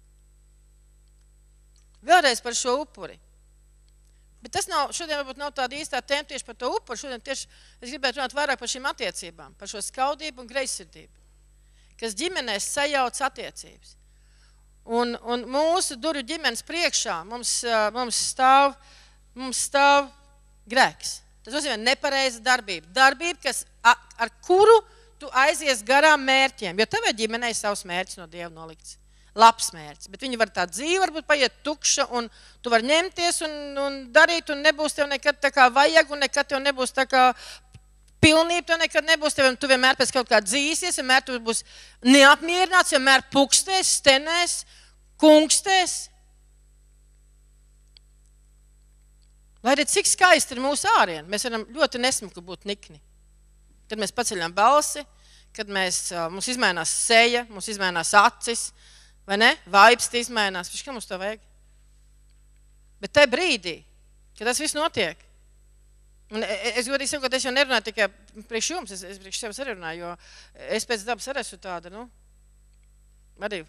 Vēlreiz par šo upuri. Bet tas šodien varbūt nav tāda īstā tēma tieši par to upuri. Šodien tieši es gribētu runāt vairāk par šīm attiecībām, par šo skaudību un greizsirdību, kas ģimenēs sajauc attiecības. Un mūsu durvju ģimenes priekšā mums stāv grēks. Tas nozīmē nepareiza darbība. Darbība, ar kuru tu aizies garām mērķiem. Jo tavai ģimenei savs mērķis no Dieva nolikts. Labs mērķis. Bet viņi var tā dzīve varbūt paiet tukša un tu var ņemties un darīt un nebūs tev nekad tā kā vajag un nekad tev nebūs tā kā pilnība, tev nekad nebūs, tu vienmēr pēc kaut kā dzīsies, vienmēr tu būs neapmierināts, vienmēr pukstēs, stenēs, kungstēs. Lai arī cik skaisti ir mūsu ārieni, mēs varam ļoti nesmuki būt nikni. Kad mēs paceļam balsi, kad mums izmainās seja, mums izmainās acis, vai ne? Vaipsti izmainās. Kā mums to vajag? Bet tajā brīdī, kad tas viss notiek, un es godīgi saku, ka es jau nerunāju tikai priekš jums, es priekš sevis arī runāju, jo es pēc dabas arī esmu tāda, arī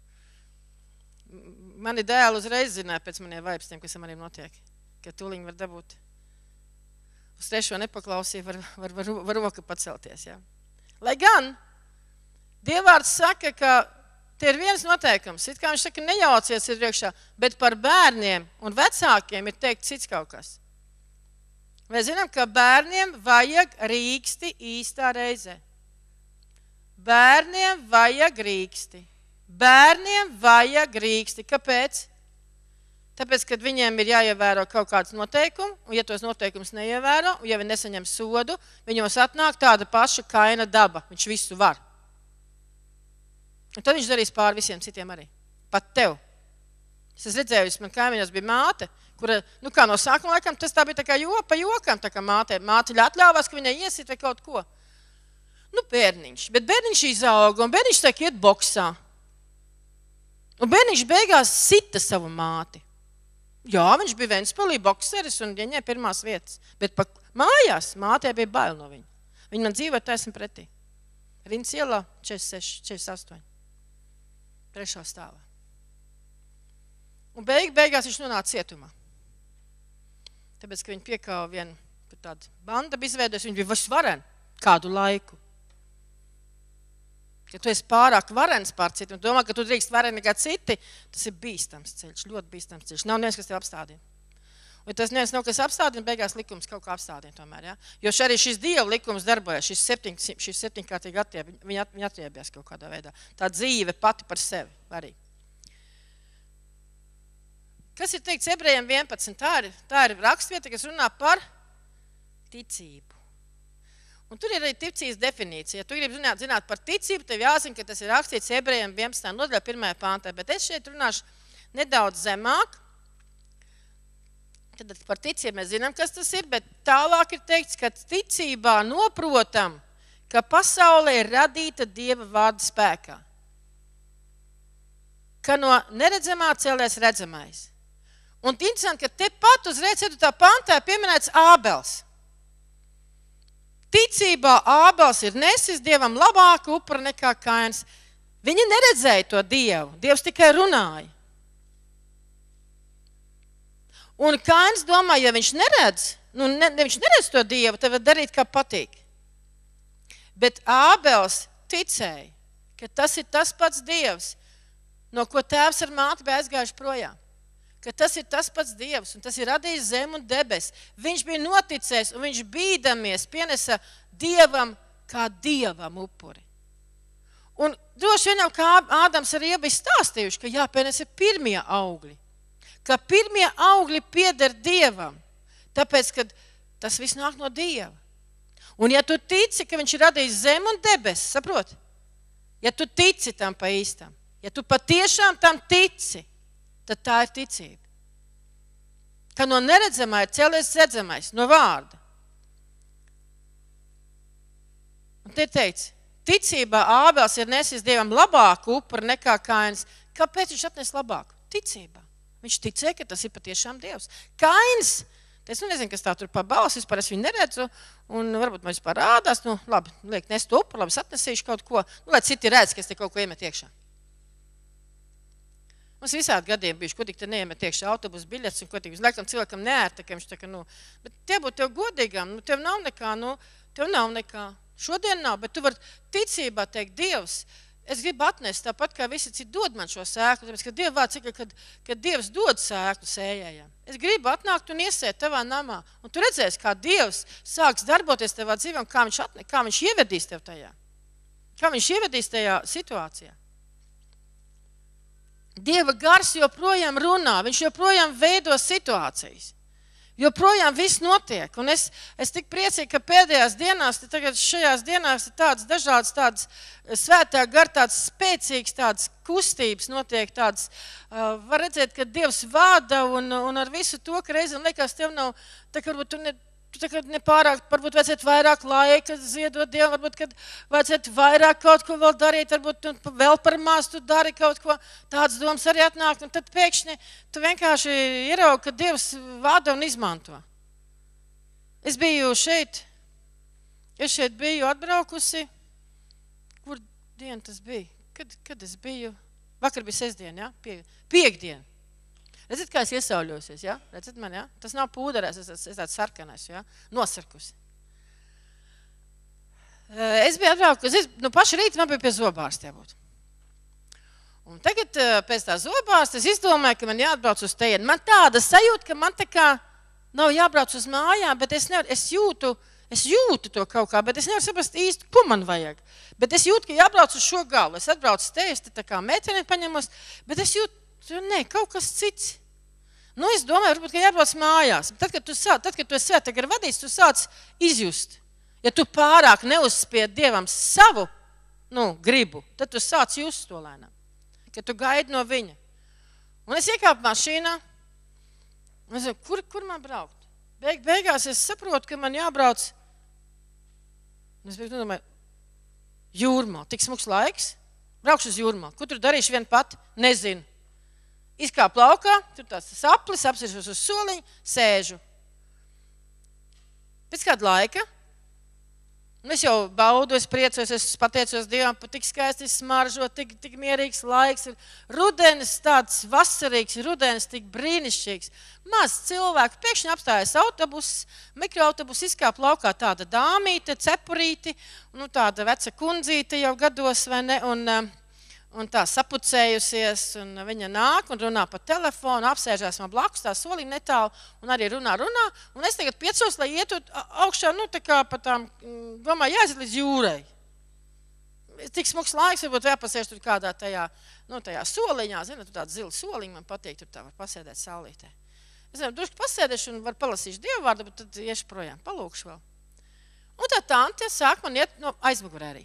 mani dēli uzreiz zināja pēc maniem vaipstiem, kas maniem notiek. Ka tūliņi var dabūt. Uz trešo nepaklausīja, var roka pacelties. Ja? Lai gan Dievvārds saka, ka te ir viens noteikums. It kā viņš saka, nejaucies ir priekšā, bet par bērniem un vecākiem ir teikt cits kaut kas. Mēs zinām, ka bērniem vajag rīksti īstā reizē. Bērniem vajag rīksti. Bērniem vajag rīksti. Kāpēc? Tāpēc, kad viņiem ir jāievēro kaut kāds noteikumi, un ja tos noteikumus neievēro, un ja viņi nesaņem sodu, viņos atnāk tāda paša Kaina daba. Viņš visu var. Un tad viņš darīs pāri visiem citiem arī. Pat tev. Es redzēju, man kaimiņos bija māte, kura, kā no sākuma laikam, tas tā bija tā kā pa jokam, tā kā māteļa atļāvās, ka viņai iesit vai kaut ko. Bērniņš. Bet bērniņš izauga, un bērniņš tiek iet boksā. Un bērniņš beigās sita savu māti. Jā, viņš bija Ventspilī bokseris un ieņēma pirmās vietas. Bet mājās mātē bija bail no viņa. Viņa man dzīvoja taisni pretī. Rīnas ielā 46, 48. 3. stāvā. Un beigās viņš nonāca cietumā. Tāpēc, ka viņi piekāva vienu tādu bandu, izveidojas, viņi bija visvareni kādu laiku. Ja tu esi pārāk varens pār citu un domā, ka tu drīkst vareni kā citi, tas ir bīstams ceļš, ļoti bīstams ceļš. Nav neviens, kas tev apstādina. Un tas neviens nav, kas apstādina, beigās likums kaut kā apstādina tomēr. Ja? Jo arī šis Dieva likums darbojas, šis septiņkārtīgi attieb, viņi attiebjas kaut kādā veidā. Tā dzīve pati par sevi arī. Kas ir teikts Ebrejiem 11? Tā ir rakstvieta, kas runā par ticību. Un tur ir arī ticības definīcija. Ja tu gribi zināt par ticību, tev jāzina, ka tas ir rakstīts Ebrejiem 11. nodaļā 1. pāntā. Bet es šeit runāšu nedaudz zemāk. Tad par ticību mēs zinām, kas tas ir, bet tālāk ir teikts, ka ticībā noprotam, ka pasaule ir radīta Dieva vārda spēkā. Ka no neredzamā cēlies redzamais. Un interesanti, ka tepat uzreiz 4. pantā pieminēts Ābels. Ticībā Ābels ir nesis Dievam labāku upuru nekā Kains. Viņi neredzēja to Dievu. Dievs tikai runāja. Un Kains domā, ja viņš neredz, viņš neredz to Dievu, tad var darīt, kā patīk. Bet Ābels ticēja, ka tas ir tas pats Dievs, no ko tēvs ar māti bija aizgājuši projām. Ka tas ir tas pats Dievs, un tas ir radījis zemi un debes. Viņš bija noticējis, un viņš bīdamies pienesa Dievam kā Dievam upuri. Un droši vien jau kā Ādams arī bija stāstījuši, ka jāpienes ir pirmie augļi. Ka pirmie augļi pieder Dievam, tāpēc, ka tas viss nāk no Dieva. Un ja tu tici, ka viņš ir radījis zemi un debes, saproti? Ja tu tici tam pa īstam, ja tu patiešām tam tici, tad tā ir ticība. Ka no neredzamā ir cēlies redzamais, no vārda. Un te teikts, ticībā Ābels ir nesis Dievam labāku upuru nekā Kains. Kāpēc viņš atnes labāku? Ticībā. Viņš ticēja, ka tas ir patiešām Dievs. Kains, es nezinu, kas tā tur pa balsi, vispār es viņu neredzu, un varbūt man vispār rādās, labi, liek nest upuru, labi, es atnesīšu kaut ko, lai citi redz, ka es te kaut ko iemet iekšā. Mums visādi gadiem bijuši, ko tik te neiemet iekšā autobusu biļetes, un ko tik laikam cilvēkam neērta, ka viņš tā kā, bet tie būtu tev godīgām, tev nav nekā, šodien nav, bet tu vari ticībā teikt, Dievs, es gribu atnest tāpat, kā visi citi dod man šo sēklu, tāpēc, ka Dieva vārds saka, kad Dievs dod sēklu sējējām. Es gribu atnākt un iesēt tavā namā, un tu redzēsi, kā Dievs sāks darboties tavā dzīvē, un kā viņš ievedīs tev tajā, kā viņš ievedīs tajā situācijā. Dieva gars joprojām runā, viņš joprojām veido situācijas. Joprojām viss notiek. Un es tik priecīgi, ka pēdējās dienās, tagad šajās dienās ir tādas dažādas tādas svētā gara, tādas spēcīgas tādas kustības notiek, tādas, var redzēt, ka Dievs vada un ar visu to, ka reizēm liekas, tev nav, tā kā varbūt tu nepārāk, varbūt vajadzētu vairāk laika ziedot Dievam, varbūt, kad vajadzētu vairāk kaut ko vēl darīt, varbūt vēl par maz tu dari kaut ko, tādas domas arī atnāk, un tad pēkšņi tu vienkārši ieraugi, ka Dievs vada un izmanto. Es biju šeit biju atbraukusi, kur diena tas bija? Kad es biju? Vakar bija sestdiena, ja? Piektdiena. Redzat, kā es iesauļosies, ja? Redzat man, ja? Tas nav pūderēs, es tāds sarkanais, ja? Nosarkusi. Es biju atbraukusi, paša rīta man bija pie zobārsta jābūt. Un tagad pēc tā zobārsta es izdomāju, ka man jāatbrauc uz tejienu. Man tāda sajūta, ka man tā kā nav jābrauc uz mājām, bet es jūtu to kaut kā, bet es nevaru saprast īsti, ko man vajag. Bet es jūtu, ka jābrauc uz šo galu. Es atbraucu te, es te tā kā meiteni paņemos, bet es jūtu, kaut kas cits. Nu, es domāju, varbūt, ka jābrauc mājās. Tad, kad tu esi svētā gara vadīts, tu sāc izjust. Ja tu pārāk neuzspied Dievam savu, gribu, tad tu sāc just to lēnām. Kad tu gaidi no viņa. Un es iekāpu mašīnā, un es domāju, kur man braukt? Beigās es saprotu, ka man jābrauc. Es domāju, Jūrmā, tik smuks laiks, braukšu uz Jūrmā. Ko tur darīšu vien pati? Nezinu. Izkāpu laukā, tur tāds saplis, apsēžos uz soliņu, sēžu. Pēc kāda laika, es jau baudu, es priecos, es pateicos Dievam par tik skaisti smaržo, tik mierīgs laiks. Rudenis tāds vasarīgs, rudenis tik brīnišķīgs. Maz cilvēku, pēkšņi apstājas autobuss, mikroautobus, izkāp laukā tāda dāmīte, cepurīti, tāda veca kundzīte jau gados, vai ne, un tā sapucējusies, un viņa nāk un runā pa telefonu, apsēžās man blakus, tā solī netālu, un arī runā, un es tagad piecos, lai ietu augšā, tā kā pa tām, domāju, jāiziet līdz jūrai. Tik smuks laiks, varbūt jāpasēž tur kādā tajā soliņā, zinu, tur tāda zila soliņa, man patīk, tur tā var pasēdēt saulītē. Es zinu, drusku pasēdēšu un var palasīšu Dievu vārdu, bet tad iešu projām, palūkšu vēl. Un tā tante sāk man iet no aizmugurē arī.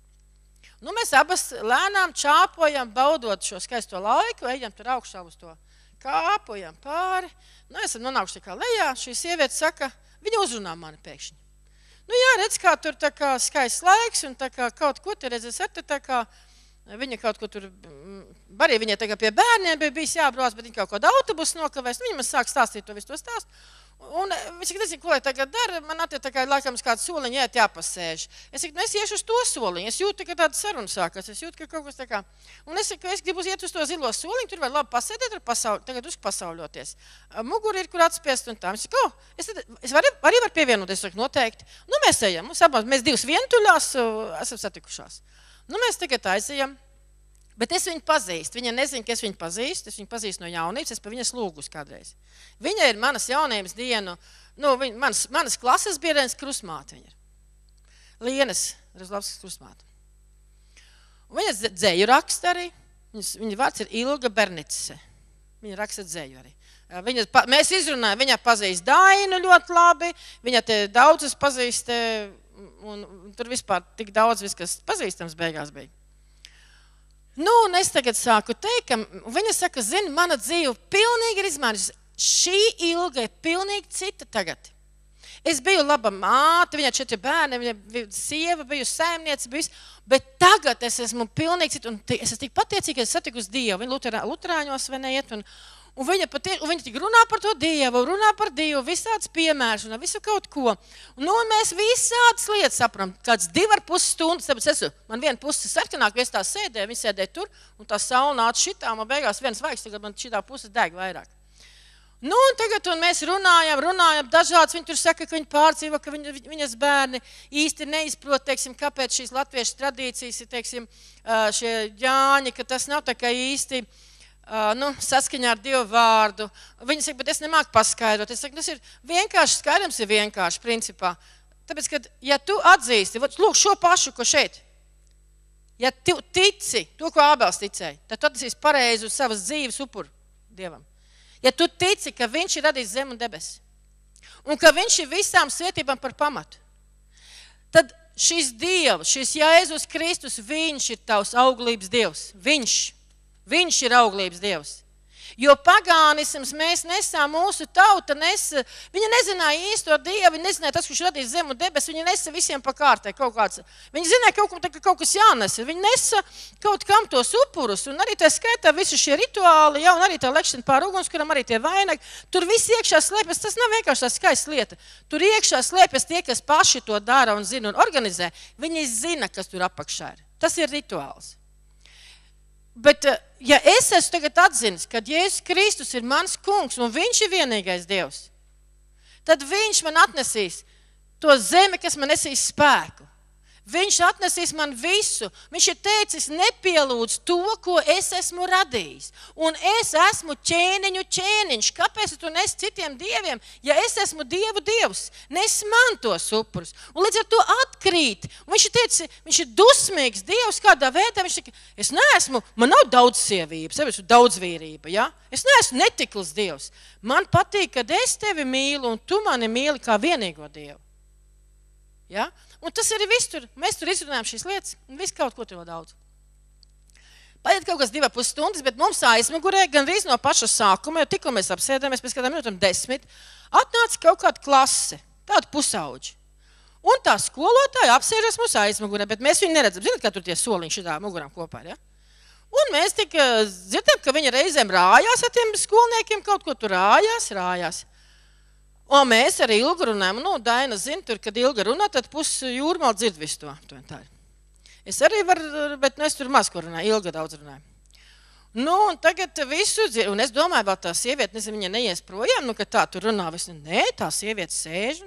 Mēs abas lēnām čāpojam, baudot šo skaisto laiku, ejam tur augšā uz to kāpojam pāri. Esam nonākuši tā kā lejā, šī sieviete saka, viņa uzrunā mani pēkšņi. Jā, redz, kā tur tā kā skaists laiks, un tā kā kaut ko te redzēs, tā kā viņa kaut ko tur, arī viņai tagad pie bērniem bija bijis jābrauc, bet viņa kaut kādu autobusu nokavēs, viņa man sāk stāstīt to visu to stāstu. Un viņš saka, nezinu, ko lai tagad dara, man attiek tā kā laikam uz kādu soliņu jāpasēž. Es saku, es iešu uz to soliņu, es jūtu, ka tāda saruna sākas, es jūtu, ka kaut kas tā kā. Un es saku, es gribu iet uz to zilo soliņu, tur var labi pasēdēt, tagad pasauļoties. Muguri ir, kur atspiest un tā. Es arī varu pievienoties, saku, noteikti. Mēs ejam, mēs divas vientuļās esam satikušās. Mēs tagad aizejam. Bet es viņu pazīstu. Viņa nezina, ka es viņu pazīstu. Es viņu pazīstu no jaunības. Es pa viņas lūgus kādreiz. Viņa ir manas jaunības dienu, manas klases biedrenes krustmāte viņa ir. Lienes Rezlavskas krustmāte. Viņa dzēju raksta arī. Viņa vārds ir Ilga Bernice. Viņa raksta dzēju arī. Mēs izrunājam, viņa pazīst Dainu ļoti labi. Viņa te daudzas pazīst. Un tur vispār tik daudz, kas pazīstams beigās bija. Un es tagad sāku teikt, ka viņa saka, zini, mana dzīve pilnīgi ir izmainījusies. Šī Ilga ir pilnīgi cita tagad. Es biju laba māte, viņai 4 bērni, viņa sieva biju saimniece, bet tagad es esmu pilnīgi cita. Un es esmu tik pateicīga, ka es satiku uz Dievu. Viņa luterāņos vai neiet. Un viņa tik runā par to Dievu, visādas piemērus un visu kaut ko. Un mēs visādas lietas sapram, kāds 2,5 stundas, tāpēc man viena puse sarkanāk, es tā sēdēju, viņa sēdēja tur, un tā saule nāca šitā, man beigās viens vaigs, tagad man šitā puse deg vairāk. Un tagad mēs runājam dažādas, viņi tur saka, ka viņi pārdzīvo, ka viņas bērni īsti neizprot, kāpēc šīs latviešu tradīcijas ir, šie Jāņi, ka tas nav tā kā īsti, saskaņā ar Dievu vārdu. Viņi saka, bet es nemāku paskaidrot. Es saku, tas ir vienkārši, skaidrums ir vienkārši, principā. Tāpēc, ka, ja tu atzīsti, lūk, šo pašu, ko šeit, ja tu tici to, ko Ābels ticēja, tad tu atzīsi pareizi uz savas dzīves upuru Dievam. Ja tu tici, ka viņš ir radījis zemi un debesi, un ka viņš ir visām svētībām par pamatu, tad šis Dievs, šis Jēzus Kristus, viņš ir tavs auglības Dievs. Viņš ir auglības Dievs. Jo pagānisms mēs nesām, mūsu tauta nesa, viņa nezināja īsto Dievu, viņa nezināja tas, kurš radīs zemu un debes, viņa nesa visiem pa kārtai kaut kāds. Viņa zināja kaut kas jānesa, viņa nesa kaut kam tos upurus, un arī tā skaitā visi šie rituāli, un arī tā lekšana pār ugunskuram, arī tie vainagi, tur viss iekšā slēpjas, tas nav vienkārši tā skaista lieta. Tur iekšā slēpjas tie, kas paši to dara un zina un organizē, viņi zina, kas tur apakšā ir. Tas ir rituāls. Bet, ja es esmu tagad atzinis, ka Jēzus Kristus ir mans kungs un viņš ir vienīgais Dievs, tad viņš man atnesīs to zemi, kas man nesīs spēku. Viņš atnesīs man visu. Viņš ir teicis, nepielūdz to, ko es esmu radījis. Un es esmu ķēniņš. Kāpēc tu nes citiem dieviem, ja es esmu Dievu Dievs? Nes man tos upurus. Un līdz ar to atkrīt. Un viņš ir teicis, viņš ir dusmīgs Dievs kādā veidā. Viņš saka, es neesmu, man nav daudz sievības, es esmu daudz vīrība. Ja? Es neesmu netikls Dievs. Man patīk, kad es tevi mīlu un tu mani mīli kā vienīgo Dievu. Ja? Un tas arī viss tur, mēs tur izrunājam šīs lietas, un viss kaut ko tur daudz. Paiet kaut kas 2,5 stundas, bet mums aizmugurē, gan arī no paša sākuma, jo tikko mēs apsēdāmies pēc kādām minūtēm 10, atnāca kaut kāda klase, tāda pusauģi. Un tā skolotāja apsēžas mūsu aizmugurē, bet mēs viņu neredzam. Zināt, kā tur tie soliņi šitā mugurām kopā, ja? Un mēs tik dzirdam, ka viņa reizēm rājās ar tiem skolniekiem, kaut ko tur rājās. Un mēs ar Ilgu runājam, Daina zina, tur, kad Ilga runā, tad Jūrmala dzird visu to. Es arī varu, bet es tur maz ko runāju, Ilga daudz runāju. Un tagad visu dzird, un es domāju, vēl tā sieviete, nezinu, viņa neies projām, ka tā tur runā, nē, tā sieviete sēž.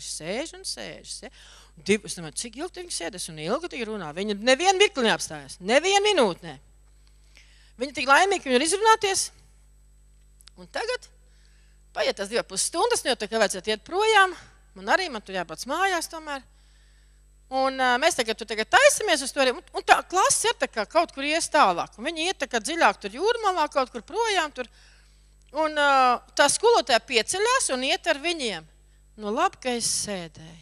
Es domāju, cik ilgi viņa sēdes, un Ilga tik runā, viņa nevienu mirkli neapstājās, nevienu minūti, ne. Viņa tik laimīga, ka viņa ir izrunāties, un tagad paiet tas 2,5 stundas, jo tā kā vajadzētu iet projām, man tur jābrauc mājās tomēr. Un mēs tagad taisamies uz to arī, un tā klase ir tā kā kaut kur ies tālāk. Un viņi iet tā kā dziļāk tur Jūrmalā, kaut kur projām tur. Un tā skolotāja pieceļās un iet ar viņiem. Labi, ka es sēdēju.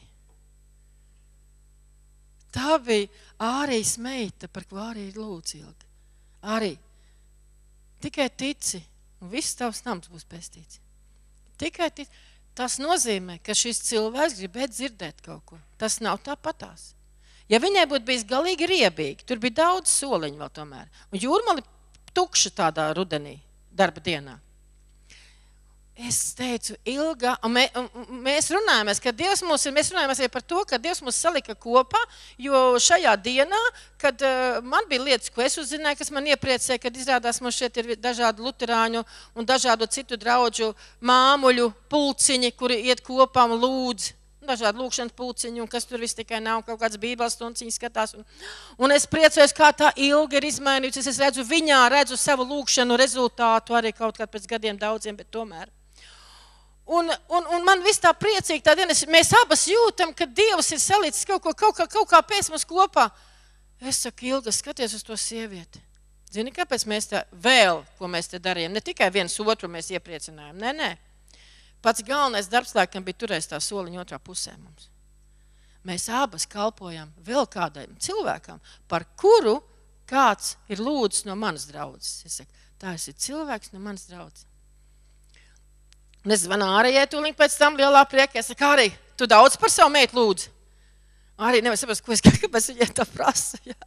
Tā bija Ārijas meita, par ko arī lūdz ilgi. Arī. Tikai tici, un viss tavs nams būs pestīts. Tikai tas nozīmē, ka šis cilvēks gribētu dzirdēt kaut ko. Tas nav tāpatās. Ja viņai būtu bijis galīgi riebīgi, tur bija daudz soliņu vēl tomēr. Un Jūrmala tukša tādā rudenī, darba dienā. Es teicu, Ilga, un mēs runājamies, ka mēs runājamies arī par to, ka Dievs mūs salika kopā, jo šajā dienā, kad man bija lietas, ko es uzzināju, kas man iepriecēja, kad izrādās mums šeit ir dažādu luterāņu un dažādu citu draudžu māmuļu pulciņi, kuri iet kopā un lūdz, dažādi lūkšanas pulciņi, un kas tur viss tikai nav, kaut kāds bībeles stundiņas skatās. Un es priecājos, kā tā Ilga ir izmainījusies, es redzu savu lūkšanu rezultātu arī kaut kād pēc gadiem daudziem, bet tomēr. Un man viss tā priecīgi tā diena, mēs abas jūtam, ka Dievs ir salīdzis kaut kā pēc mums kopā. Es saku, Ilga, skaties uz to sievieti. Zini, kāpēc mēs tā vēl, ko mēs te darījām? Ne tikai viens otru mēs iepriecinājām, nē. Pats galvenais darbs laikam bija turēs tā soliņa otrā pusē mums. Mēs abas kalpojam vēl kādam cilvēkam, par kuru kāds ir lūdzis no manas draudzes. Es saku, tā ir cilvēks no manas draudzes. Un es zvanu Ārijai tūlīt pēc tam lielā priekā. Es saku, Ārij, tu daudz par savu meitu lūdzu? Ārij nevar saprast, kāpēc viņai tā prasa. Ja?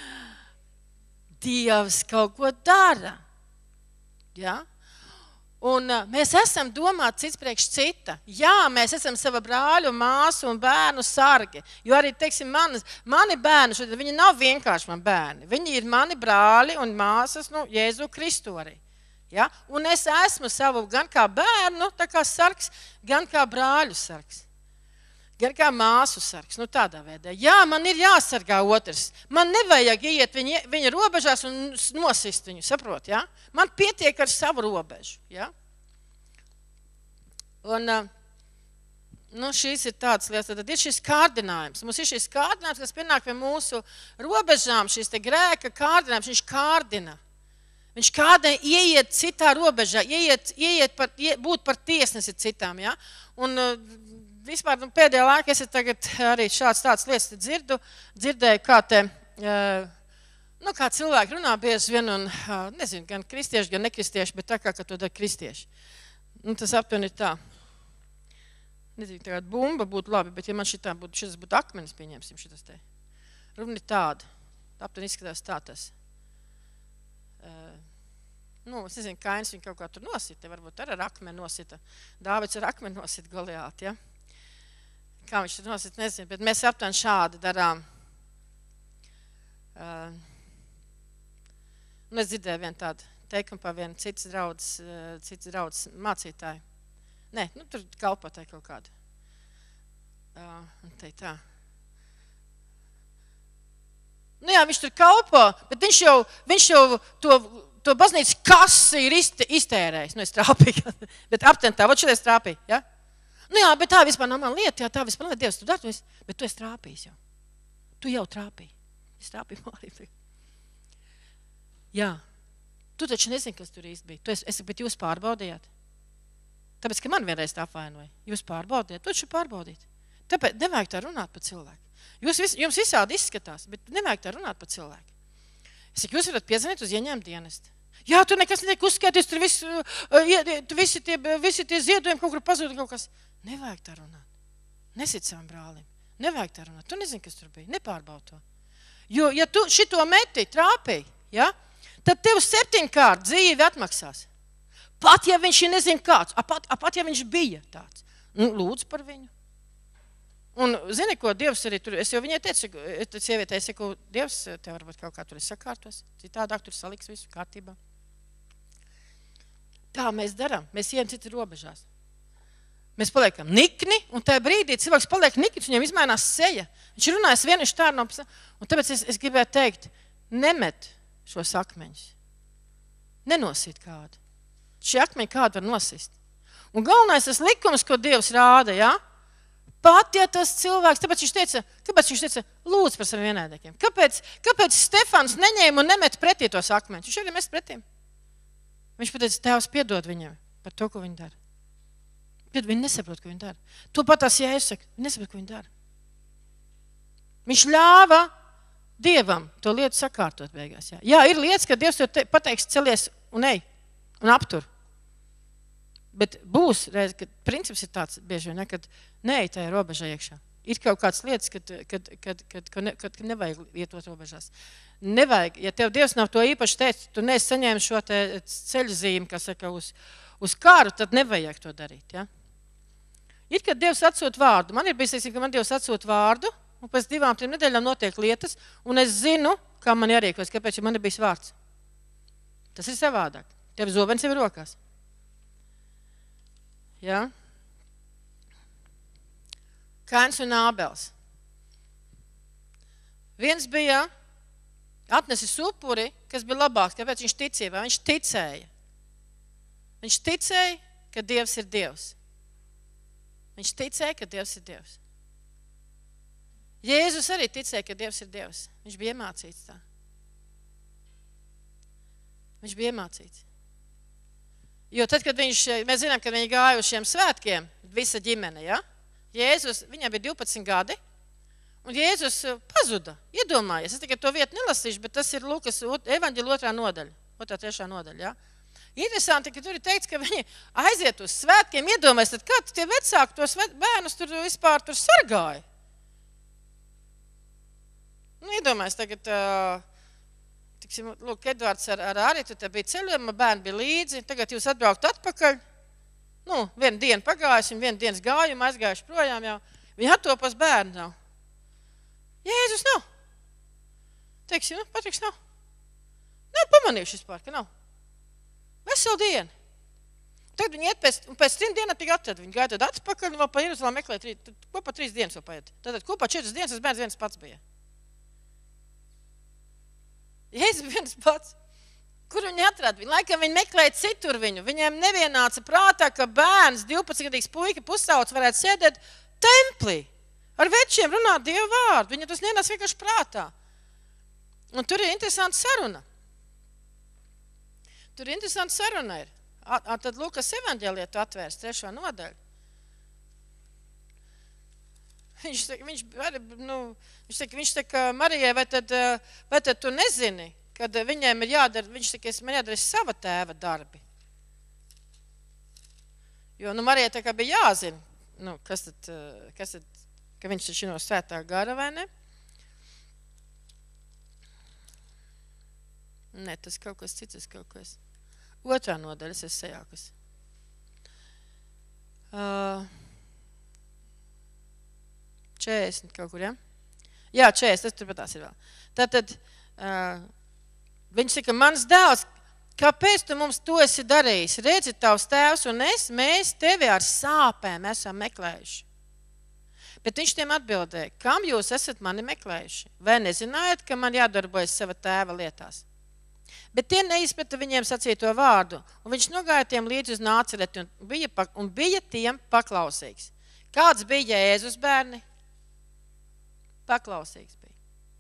Dievs kaut ko dara. Ja? Un mēs esam domāti cits priekš cita. Jā, mēs esam sava brāļu, māsu un bērnu sargi. Jo arī, teiksim, mani bērni, viņi nav vienkārši mani bērni. Viņi ir mani brāļi un māsas, Jēzu Kristu arī. Ja? Un es esmu savu gan kā bērnu, tā kā sargs, gan kā brāļu sargs. Gan kā māsu sargs, tādā veidā. Jā, man ir jāsargā otrs. Man nevajag iet viņa robežās un nosist viņu, saprot, ja? Man pietiek ar savu robežu, ja? Un šīs ir tādas lietas, tad ir šis kārdinājums. Mums ir šis kārdinājums, kas pienāk pie mūsu robežām, šis te grēka kārdinājums, viņš kārdina. Viņš kādai ieiet citā robežā, būt par tiesnesi citām. Ja? Un vispār pēdējā laikā es tagad arī tāds lietas dzirdēju, kā cilvēki runā bieži vien, un nezinu, gan kristieši, gan nekristieši, bet tā kā to dara kristieši. Tas aptuveni ir tā. Nezinu, tagad bumba būtu labi, bet ja man šis būtu akmenis, pieņemsim šitas te. Runa ir tāda. Aptuveni izskatās tā tas. Es nezinu, Kains viņu kaut kā tur nosita, varbūt ar akmeni nosita. Dāvids ar akmeni nosita Goliātu, ja? Kā viņš tur nosita, nezinu, bet mēs aptuveni šādi darām. Es dzirdēju vienu tādu teikumu par vienu cits draudzes mācītāju. Nē, tur kalpotāji kaut kādu. Un te tā. Nu jā, viņš tur kalpo, bet viņš jau to baznīcas kasi ir iztērējis. Nu, es trāpīju, bet aptentā, vot šitais trāpīja, ja? Nu jā, bet tā vispār nav man lieta, jā, tā vispār nav lieta, Dievs, tu dari, bet tu esi trāpījis jau. Tu jau trāpīji. Es trāpīju Māriju. Jā, tu taču nezini, kas tur īsti bija. Bet jūs pārbaudījāt. Tāpēc, ka man vienreiz tā apvainoja. Jūs pārbaudījāt, tu taču pārbaudīt. Tāpēc nevajag tā runāt par cilvēku. Jums visādi izskatās, bet nevajag tā runāt par cilvēku. Es saku, jūs varat piezvanīt uz ieņēmumu dienestu. Jā, tu nekas netiek uzskaitīts, tur visi tie ziedojumi kaut kur pazūd kaut kas. Nevajag tā runāt. Nesit savam brālim. Nevajag tā runāt. Tu nezini, kas tur bija. Nepārbaud to. Jo, ja tu šito meti trāpīji, ja, tad tev 7 kārt dzīvi atmaksās. Pat, ja viņš nezina kāds. Pat, ja viņš bija tāds. Nu, lūdzu par viņu. Un zini, ko Dievs arī tur, es jau viņai teicu, sievietē, es saku, Dievs tev varbūt kaut kā tur sakārtos, citādāk tur saliks visu kārtībā. Tā mēs darām, mēs ejam citu robežās. Mēs paliekam nikni, un tajā brīdī cilvēks paliek niknis, viņam izmainās seja. Viņš runājas vieniši tā, un tāpēc es gribētu teikt, nemet šos akmeņus. Nenosīt kādu. Šie akmeņi kādu var nosist. Un galvenais tas likums, ko Dievs rāda, ja? Pat, ja tas cilvēks, tāpēc viņš teica, lūdzu par saviem ienaidniekiem. Kāpēc Stefans neņēma un nemet pretī tos akmeņus? Viņš arī mest pretī. Viņš pateica, Tēvs piedod viņam par to, ko viņi dara. Viņi nesaprot, ko viņi dara. To pat tās Jēzus saka, viņi nesaprot, ko viņi dara. Viņš ļāva Dievam to lietu sakārtot beigās. Jā, ir lietas, ka Dievs tev pateiks celies un ej un aptur. Bet būs reiz, kad princips ir tāds bieži vien, kad neej tajā robežā iekšā. Ir kaut kādas lietas, kad nevajag ietot robežās. Nevajag, ja tev Dievs nav to īpaši teicis, tu neesi saņēmis šo te ceļzīmi, kas saka uz kāru, tad nevajag to darīt. Ja? Ir, kad Dievs atsūt vārdu. Man ir bijis, ka man Dievs atsūt vārdu, un pēc 2-3 nedēļām notiek lietas, un es zinu, kā man jārīkojas, kāpēc man ir bijis vārds. Tas ir savādāk. Tev zobens jau ir rokās. Ja? Kains un Ābels. Viens bija atnesis upuri, kas bija labāks, kāpēc viņš ticīja, viņš ticēja. Viņš ticēja, ka Dievs ir Dievs. Viņš ticēja, ka Dievs ir Dievs. Jēzus arī ticēja, ka Dievs ir Dievs. Viņš bija iemācīts tā. Viņš bija iemācīts. Jo tad, kad mēs zinām, kad viņi gāja uz šiem svētkiem, visa ģimene, ja? Jēzus, viņam bija 12 gadi, un Jēzus pazuda, iedomājies. Es tikai to vietu nelasīšu, bet tas ir Lukas evaņģēļa 2. nodaļa, 3. nodaļa, ja? Interesanti, ka tur ir teikts, ka viņi aiziet uz svētkiem, iedomājies, tad kā tie vecāki tos bērnus tur vispār tur sargāja? Nu, iedomājies tagad, tiksim, lūk, Edvards ar Aritu, te bija ceļojuma, bērni bija līdzi, tagad jūs atbraukt atpakaļ, nu, 1 diena pagājusi, 1 dienas gājuma, aizgājuši projām jau, viņi attopas bērnu nav. Jēzus nav. Teiksim, nu, Patriks nav. Nav pamanījuši vispār, ka nav. Veselu dienu. Tagad viņi iet pēc 3 dienām tik atrada. Viņi gāja tad atpakaļ un vēl pa Jeruzalem meklēt, kopā 3 dienas vēl paiet. Tātad kopā 4 dienas tas bērns viens pats bija. Jēzus viens pats. Kur viņi atrada? Laikam viņi meklēja citur viņu. Viņiem nevienāca prātā, ka bērns, 12-gadīgs puika, pusauts varētu sēdēt templī. Ar večiem runāt Dievu vārdu. Viņam tas nenāca vienkārši prātā. Un tur ir interesanta saruna. Tur interesanta saruna ir. Tad Lukas evaņģēlijā tu atvērs 3. nodaļu. Viņš saka, Marijai, vai tad tu nezini, kad viņiem ir jādara, viņš saka, man jādara sava tēva darbi. Jo, Marijai tā kā bija jāzina, kas tad, ka viņš taču no svētā gara, vai ne? Nē, tas kaut kas cits, kaut kas. 2. nodaļa, es sajākus. 40 kaut kur, ja? Jā, 40, tas turpat tās ir vēl. Tātad, viņš saka, mans dēls, kāpēc tu mums to esi darījis? Redzi, tavs tēvs un mēs tevi ar sāpēm esam meklējuši. Bet viņš tiem atbildēja, kam jūs esat mani meklējuši? Vai nezinājat, ka man jādarbojas sava tēva lietās? Bet tie neizprata viņiem sacīto vārdu, un viņš nogāja tiem līdzi uz Nācereti un bija tiem paklausīgs. Kāds bija Jēzus bērni? Paklausīgs bija.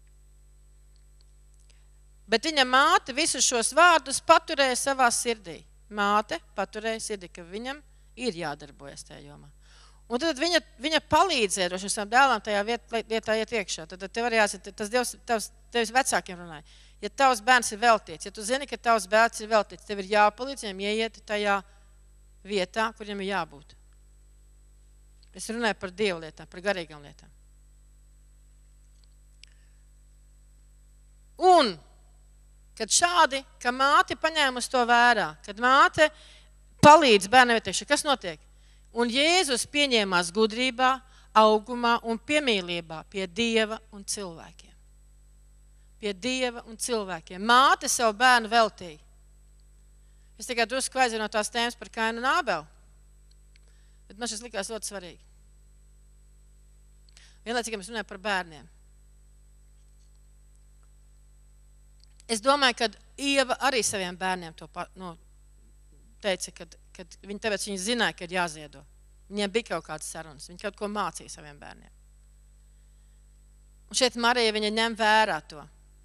Bet viņa māte visus šos vārdus paturēja savā sirdī. Māte paturēja sirdī, ka viņam ir jādarbojas tajā jomā. Un tad viņa palīdzēja droši savam dēlam tajā vietā iet iekšā. Tad tev arī jāsaka, tas Dievs tevis vecākiem runāja. Ja tavs bērns ir veltīts, ja tu zini, ka tavs bērns ir veltīts, tev ir jāpalīdz viņam ieiet tajā vietā, kur viņam ir jābūt. Es runāju par Dievu lietām, par garīgām lietām. Un, kad šādi, ka māte paņēma uz to vērā, kad māte palīdz bērnam ieteikšana, kas notiek? Un Jēzus pieņēmās gudrībā, augumā un piemīlībā pie Dieva un cilvēkiem. Pie Dieva un cilvēkiem. Māte savu bērnu veltīja. Es tikai drusku aizēju no tās tēmas par Kainu un Ābelu. Bet man šis likās ļoti svarīgi. Vienlaicīgi mēs runājam par bērniem. Es domāju, ka Ieva arī saviem bērniem to teica, kad viņi zināja, ka ir jāziedo. Viņiem bija kaut kādas sarunas, viņi kaut ko mācīja saviem bērniem. Un šeit Marija viņa ņem vērā to.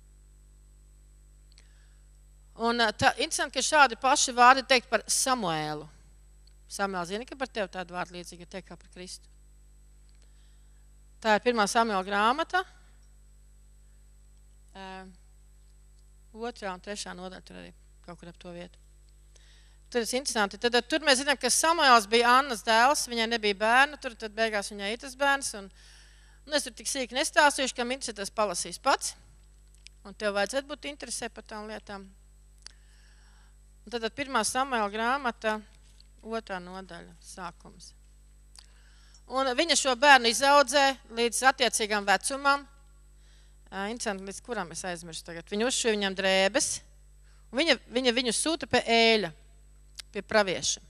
Un tā interesanti, ka šādi paši vārdi teikt par Samuēlu. Samuēl zina, ka par tevi tādu vārdu līdzīgi ir teikt kā par Kristu. Tā ir 1. Samuēla grāmata. 2. un 3. nodaļa, tur arī kaut kur ap to vietu. Tur ir interesanti. Tad tur mēs zinām, ka Samuēls bija Annas dēls, viņai nebija bērnu, tad beigās viņai ir tas bērns. Un es tur tik sīki nestāstīšu, kam interesē, tas palasīs pats. Un tev vajadzētu būt interesē par tām lietām. Un tad 1. Samuēla grāmata, 2. nodaļa, sākums. Un viņa šo bērnu izaudzē līdz attiecīgam vecumam. Interesanti, līdz kuram es aizmirstu tagad. Viņa uzšuva viņam drēbes. Un viņa viņu sūta pie Ēļa, pie pravieša.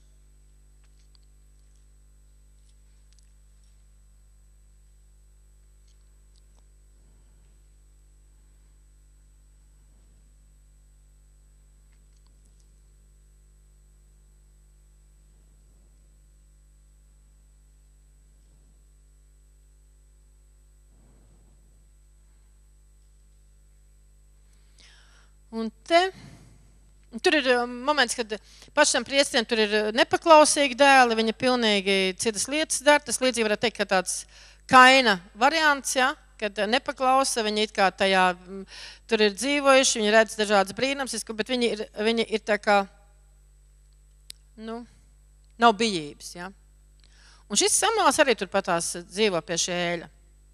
Un tur ir moments, kad pašam priestiem tur ir nepaklausīgi dēli, viņa pilnīgi citas lietas dara. Tas līdzīgi varētu teikt, ka tāds Kaina variants, ja, kad nepaklausa, viņi it kā tajā tur ir dzīvojuši, viņi redz dažādas brīnums, bet viņi ir tā kā, nav bijības. Ja. Un šis Samuēls arī turpatās dzīvo pie šī Ēļa.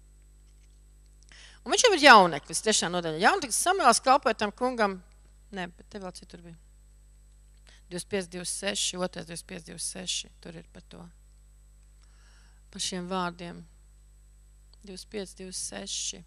Un viņš jau ir jauneklis, 3. nodaļa. Jauneklis Samuēls kalpoja tam kungam, bet te vēl citur bija. 25, 26, 2, 25, 26, tur ir par to. Par šiem vārdiem. 25, 26,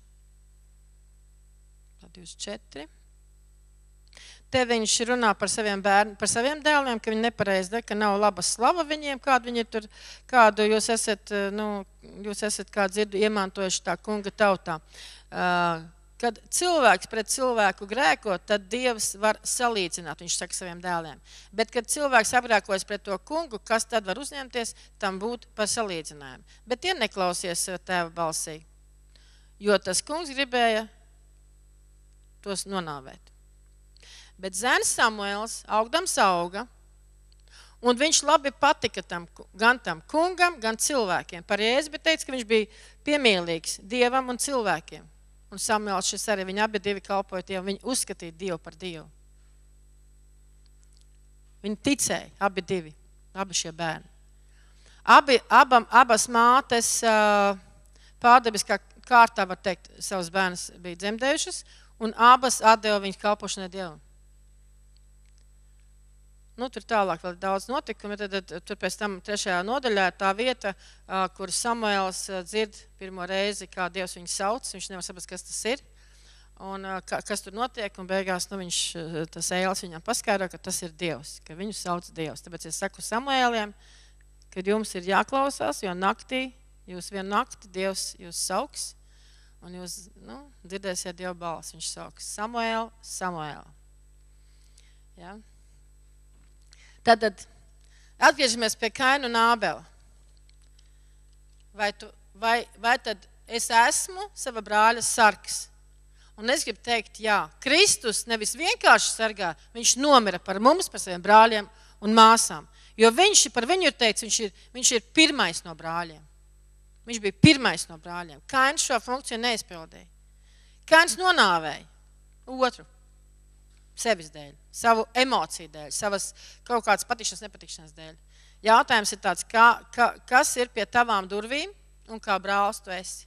24. Te viņš runā par saviem dēliem, ka viņi nepareizi, ka nav laba slava viņiem, kādu jūs esat kā dzirdu iemantojuši tā kunga tautā. Kad cilvēks pret cilvēku grēko, tad Dievs var salīdzināt, viņš saka saviem dēliem. Bet, kad cilvēks apgrēkojas pret to kungu, kas tad var uzņemties, tam būt par salīdzinājumu. Bet tie neklausies tēva balsī, jo tas kungs gribēja tos nonāvēt. Bet zēns Samuēls augdams auga, un viņš labi patika gan tam kungam, gan cilvēkiem. Par Jēzu, bet teica, ka viņš bija piemīlīgs Dievam un cilvēkiem. Un Samuēls šis arī, viņi abi divi kalpoja Dievu, viņi uzskatīja Dievu par Dievu. Viņi ticēja, abi šie bērni. Abas mātes pārdabiskā kārtā, var teikt, savus bērnus bija dzemdējušas, un abas atdeva viņu kalpošanai Dievam. Tur tālāk vēl daudz notikumi, tad tur pēc tam 3. nodaļā tā vieta, kur Samuēls dzird pirmo reizi, kā Dievs viņu sauc, viņš nevar saprast, kas tas ir, un kas tur notiek, un beigās tas Ēlis viņam paskaidro, ka tas ir Dievs, ka viņu sauc Dievs. Tāpēc es saku Samuēliem, kad jums ir jāklausās, jo naktī Jūs vienu nakti Dievs jūs sauks, un jūs, dzirdēsiet Dieva balsi. Viņš sauks Samuēl, Samuēl. Ja? Tātad, atgriežamies pie Kaina un Ābela. Vai tad es esmu sava brāļa sargs? Un es gribu teikt, jā, Kristus nevis vienkārši sargā, viņš nomira par mums, par saviem brāļiem un māsām. Jo par viņu ir teikts, viņš ir pirmais no brāļiem. Viņš bija pirmais no brāļiem. Kains šo funkciju neizpildīja. Kains nonāvēja otru sevis dēļ, savu emociju dēļ, savas kaut kādas patikšanas, nepatikšanas dēļ. Jautājums ir tāds, kas ir pie tavām durvīm un kā brālis tu esi?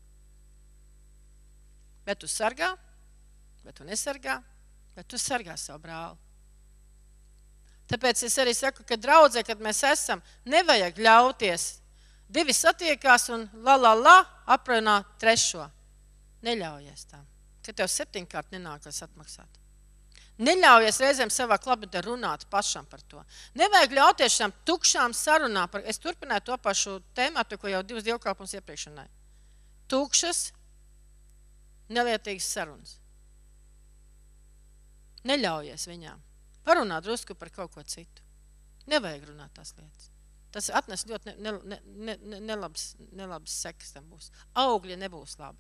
Bet tu sargā, bet tu nesargā, bet tu sargā savu brāli. Tāpēc es arī saku, ka draudzē, kad mēs esam, nevajag ļauties. Divi satiekās un aprunā trešo. Neļaujies tam, ka tev 7-kārt nenākas atmaksāt. Neļaujies reizēm savā klabetē runāt pašam par to. Nevajag ļauties šām tukšām sarunām. Es turpināju to pašu tēmātu, ko jau 2 dievkalpums iepriekš runāju. Tukšas, nelietīgas sarunas. Neļaujies viņām. Parunā drusku par kaut ko citu. Nevajag runāt tās lietas. Tas atnes ļoti nelabs sekas tam būs. Augļi nebūs labi.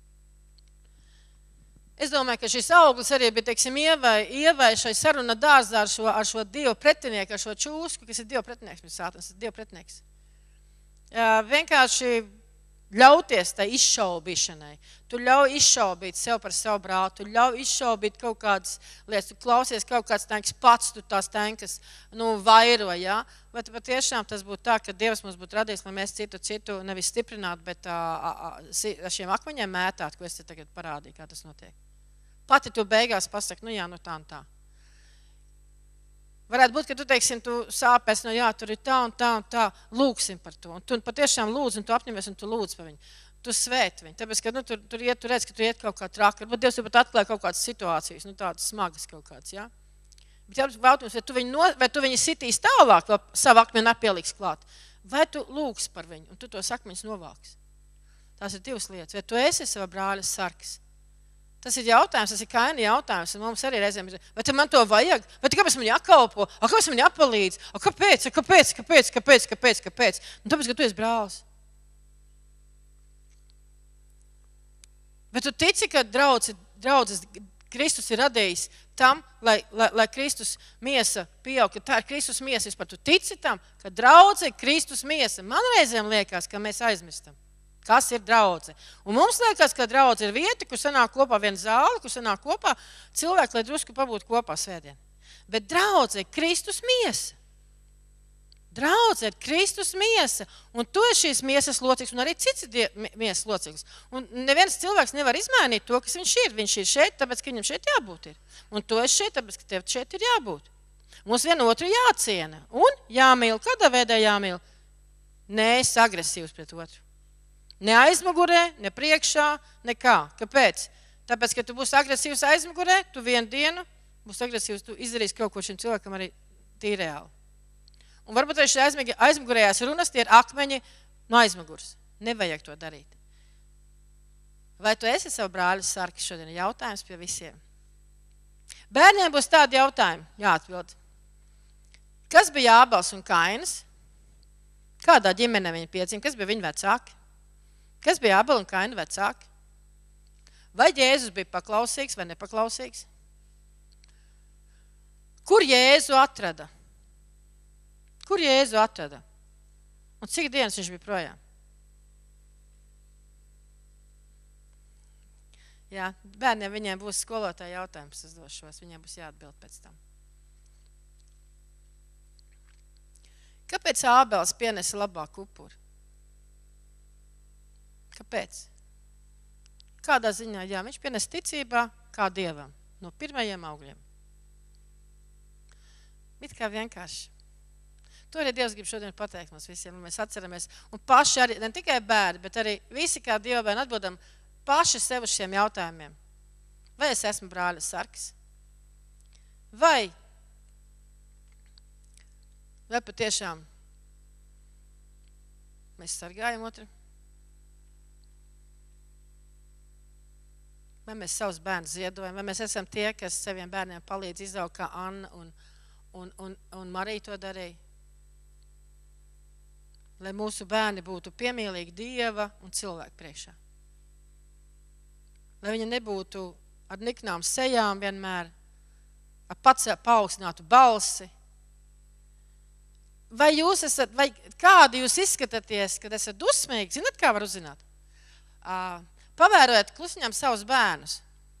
Es domāju, ka šis auglis arī bija, teiksim, ievai šai saruna dārzā ar šo Dievu pretinieku, ar šo čūsku, kas ir Dievu pretinieks, bet Sātans ir Dievu pretinieks. Vienkārši ļauties tai izšaubīšanai. Tu ļauj izšaubīt sev par savu brāli, tu ļauj izšaubīt kaut kādas lietas, tu klausies kaut kāds tanks pats, tu tās tankas, vairo, ja? Bet patiešām tas būtu tā, ka Dievs mums būtu radījis, lai mēs citu nevis stiprinātu, bet ar šiem akmeņiem mētāt, ko es te tagad parādīju, kā tas notiek. Pati tu beigās pasaki, jā, tā un tā. Varētu būt, ka tu, teiksim, tu sāpēs, tur ir tā un tā un tā, lūksim par to. Un tu patiešām lūdz, un tu apņemies, un tu lūdz par viņu. Tu svēt viņu. Tāpēc, ka tu redz, ka tu iet kaut kā traki. Varbūt Dievs pat atklāja kaut kādas situācijas, tādas smagas kaut kādas, jā. Bet jautājums, vai tu viņu sitīs tālāk, vai savu akmeni apieliks klāt? Vai tu lūgs par viņu, un tu tos akmeņus novāks? Tās ir 2 lietas. Vai tu esi sava brāļa sargs? Tas ir jautājums, tas ir Kaina jautājums, un mums arī reizēm ir, vai te man to vajag? Vai kāpēc man jākalpo? Kāpēc man jāpalīdz? Kāpēc? Tāpēc, ka tu esi brālis. Bet tu tici, ka draudzes Kristus ir radījis tam, lai Kristus miesa pieaug, ka tā ir Kristus miesa. Vispār tu tici tam, ka draudze ir Kristus miesa. Man reizēm liekas, ka mēs aizmirstam. Kas ir draudze? Un mums liekas, ka draudze ir vieta, kur sanāk kopā viena zāle, kur sanāk kopā cilvēki, lai drusku pabūtu kopā svētdien. Bet draudze ir Kristus miesa. Draudze ir Kristus miesa. Un tu esi šīs miesas loceklis, un arī cits ir miesas loceklis. Un neviens cilvēks nevar izmainīt to, kas viņš ir. Viņš ir šeit, tāpēc, ka viņam šeit jābūt ir. Un tu esi šeit, tāpēc, ka tev šeit ir jābūt. Mums vienotru jāciena. Un jāmīl. Kādā veidā jāmīl? Neesi agresīvs pret otru. Ne aizmugurē, ne priekšā, nekā. Kāpēc? Tāpēc, ka tu būsi agresīvs aizmugurē, tu vienu dienu būsi agresīvs, tu izdarīsi kaut ko šim cilvēkam arī tīri reāli. Un varbūt arī šī aizmugurējās runas, tie ir akmeņi no aizmuguras. Nevajag to darīt. Vai tu esi savu brāļu sargs šodien? Jautājums pie visiem. Bērniem būs tādi jautājumi, jāatbild. Kas bija Ābels un Kainas? Kādā ģimenē viņi piedzima? Kas bija viņu vecāki? Kas bija Ābela un Kaina vecāki? Vai Jēzus bija paklausīgs vai nepaklausīgs? Kur Jēzu atrada? Kur Jēzu atrada? Un cik dienas viņš bija projām? Jā, bērniem viņiem būs skolotāja jautājums, es došos, viņiem būs jāatbild pēc tam. Kāpēc Ābels pienesa labāku upuri? Kāpēc? Kādā ziņā? Jā, viņš pienes ticībā kā Dievam, no pirmajiem augļiem. It kā vienkārši. To arī Dievs grib šodien pateikt mums visiem, un mēs atceramies. Un paši arī, ne tikai bērni, bet arī visi kā Dieva bērni atbildam paši sev uz šiem jautājumiem. Vai es esmu brāļa sargs? Vai patiešām mēs sargājam otru? Vai mēs savus bērnus ziedojam, vai mēs esam tie, kas saviem bērniem palīdz izaugt kā Anna un Marija to darīja? Lai mūsu bērni būtu piemīlīgi Dieva un cilvēku priekšā. Lai viņi nebūtu ar niknām sejām vienmēr, ar paaugstinātu balsi. Vai jūs esat, vai kādi jūs izskatāties, kad esat dusmīgi? Zināt, kā var uzzināt? Pavērojiet klusiņām savus bērnus.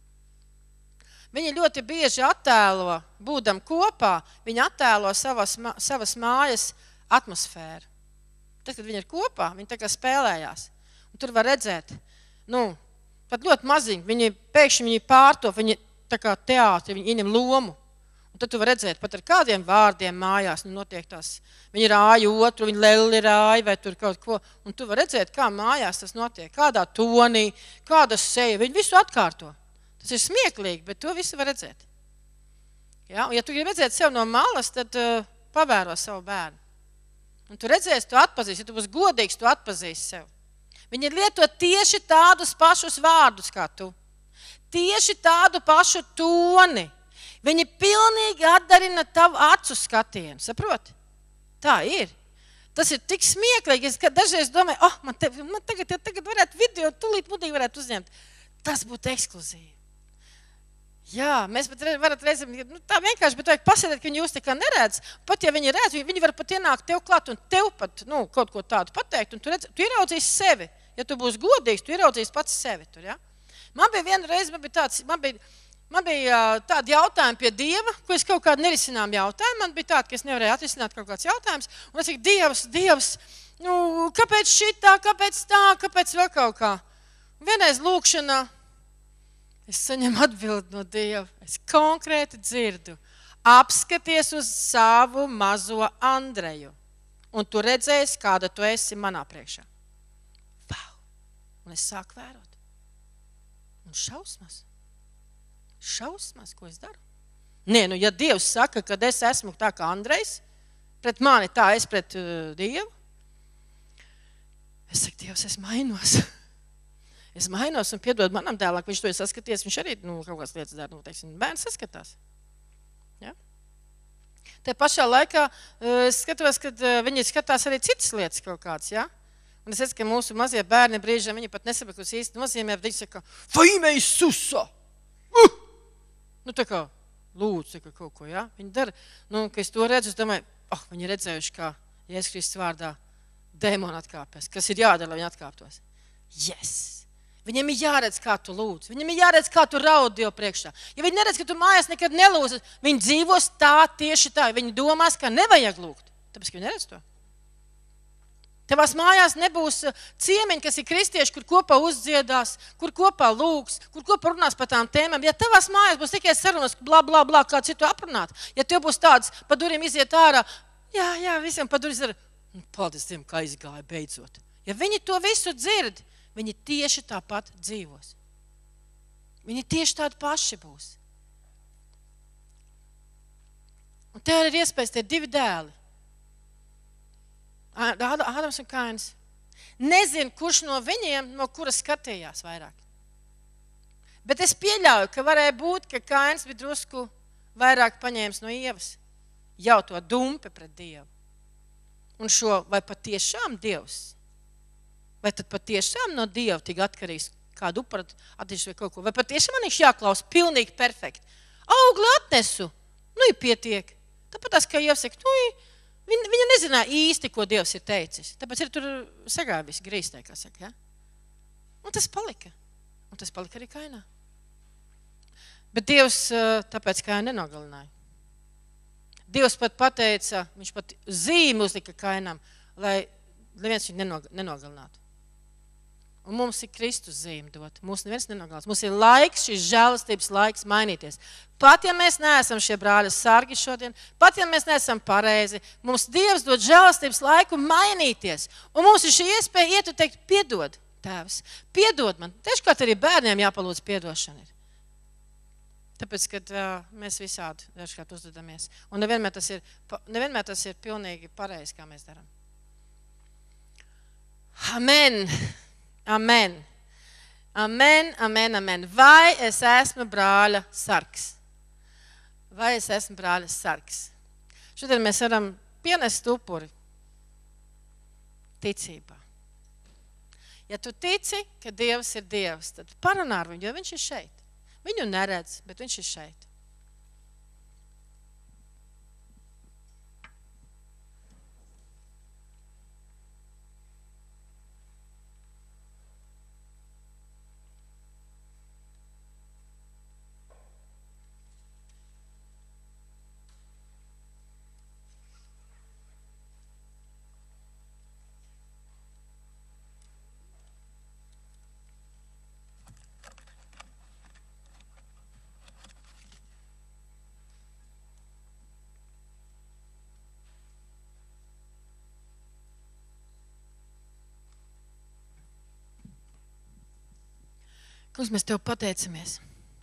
Viņi ļoti bieži attēlo, būdam kopā, viņi attēlo savas mājas atmosfēru. Tad, kad viņi ir kopā, viņi tā kā spēlējās. Un tur var redzēt, pat ļoti maziņi, pēkšņi viņi pārtop, viņi tā kā teātri, viņi ieņem lomu. Un tad tu var redzēt, pat ar kādiem vārdiem mājās notiek tās. Viņi rāja otru, viņi lelli rāja vai tur kaut ko. Un tu var redzēt, kā mājās tas notiek, kādā tonī, kāda seja. Viņi visu atkārto. Tas ir smieklīgi, bet to visu var redzēt. Ja? Un ja tu gribi redzēt sev no malas, tad pavēro savu bērnu. Un tu redzēsi, tu atpazīsi, ja tu būsi godīgs, tu atpazīsi sev. Viņi lieto tieši tādus pašus vārdus kā tu. Tieši tādu pašu toni. Viņi pilnīgi atdarina tavu acu skatienu, saproti? Tā ir. Tas ir tik smieklīgi, es dažreiz domāju, man tagad varētu video, tūlīt mudīgi varētu uzņemt. Tas būtu ekskluzīvi. Jā, mēs pat varat reizēm, tā vienkārši, bet vajag pasēdēt, ka viņi jūs tā kā neredz. Pat ja viņi redz, viņi var pat ienākt tev klāt un tev pat kaut ko tādu pateikt. Un tu ieraudzīsi sevi. Ja tu būsi godīgs, tu ieraudzīsi pats sevi tur, ja? Man bija viena reize, man bija tādi jautājumi pie Dieva, ko es kaut kādu nerisinām jautājumu. Man bija tādi, ka es nevarēju atrisināt kaut kāds jautājums. Un es saku, Dievs, kāpēc šitā, kāpēc tā, kāpēc vēl kaut kā? Un vienreiz lūkšanā es saņemu atbildi no Dieva. Es konkrēti dzirdu. Apskaties uz savu mazo Andreju. Un tu redzēsi, kāda tu esi manā priekšā. Vau! Un es sāku vērot. Un šausmas. Šausmas, ko es daru? Nē, ja Dievs saka, ka es esmu tā kā Andrejs, pret mani tā es pret Dievu, es saku, Dievs, es mainos. Es mainos un piedod manam dēlam, ka viņš to ir saskaties, viņš arī kaut kādas lietas dara, teiksim, bērns saskatās. Ja? Te pašā laikā es skatos, kad viņi skatās arī citas lietas kaut kāds, ja? Un es redzu, ka mūsu mazie bērni brīžiem, viņi pat nesaprot, kas īsti nozīmē, bet viņi saka, vai ime Isusa? Tā kā lūdzu, ka kaut ko, ja? Viņi dara, ka es to redzu, es domāju, viņi redzējuši, kā Jēzus Kristus vārdā dēmoni atkāpjas, kas ir jādara, lai viņi atkāptos. Yes! Viņiem ir jāredz, kā tu lūdz. Viņiem ir jāredz, kā tu raudi Dievu priekšā. Ja viņi neredz, ka tu mājās nekad nelūdz, viņi dzīvos tieši tā. Viņi domās, ka nevajag lūgt. Tāpēc, ka viņi neredz to. Tavās mājās nebūs ciemiņi, kas ir kristieši, kur kopā uzdziedās, kur kopā lūgs, kur kopā runās par tām tēmām. Ja tavās mājās būs tikai sarunas, blā, blā, blā, kā citu aprunāt, ja tev būs tāds, pa duriem iziet ārā, jā, visiem pa duriem ir, paldies Dievam, kā izgāja beidzot. Ja viņi to visu dzird, viņi tieši tāpat dzīvos. Viņi tieši tādi paši būs. Un tev ir iespējas, tie divi dēli. Ādams un Kains. Nezinu, kurš no viņiem, no kura skatījās vairāk. Bet es pieļauju, ka varēja būt, ka Kains bija drusku vairāk paņēmis no Ievas. Jau to dumpi pret Dievu. Un šo, vai patiešām Dievs? Vai tad patiešām no Dieva tik atkarīgs kādu upuratu attīšu vai kaut ko? Vai patiešām man viņš jāklaus pilnīgi perfekti? Augli atnesu, ir pietiek. Tāpat tās, kā Ieva saka, viņa nezināja īsti, ko Dievs ir teicis. Tāpēc ir tur sagāja visi grīstē, kā saka, ja? Un tas palika. Un tas palika arī Kainā. Bet Dievs tāpēc Kainu nenogalināja. Dievs pat pateica, viņš pat zīmi uzlika Kainam, lai neviens viņu nenogalinātu. Un mums ir Kristus zīme dot. Mūs neviens nenogalinās. Mums ir laiks, šis žēlastības laiks mainīties. Pat ja mēs neesam šie brāļi sargi šodien, pat ja mēs neesam pareizi, mums Dievs dod žēlastības laiku mainīties. Un mums ir šī iespēja iet un teikt, piedod, Tēvs, piedod man. Dažkārt arī bērniem jāpalūdz piedošana ir. Tāpēc, kad mēs visādi dažkārt uzdodamies. Un nevienmēr tas ir pilnīgi pareizi, kā mēs darām. Amen. Amen. Amen, amen, amen. Vai es esmu brāļa sargs? Vai es esmu brāļa sargs? Šodien mēs varam pienest upuri ticībā. Ja tu tici, ka Dievs ir Dievs, tad parunā ar viņu, jo viņš ir šeit. Viņu neredz, bet viņš ir šeit. Kungs, mēs Tev pateicamies.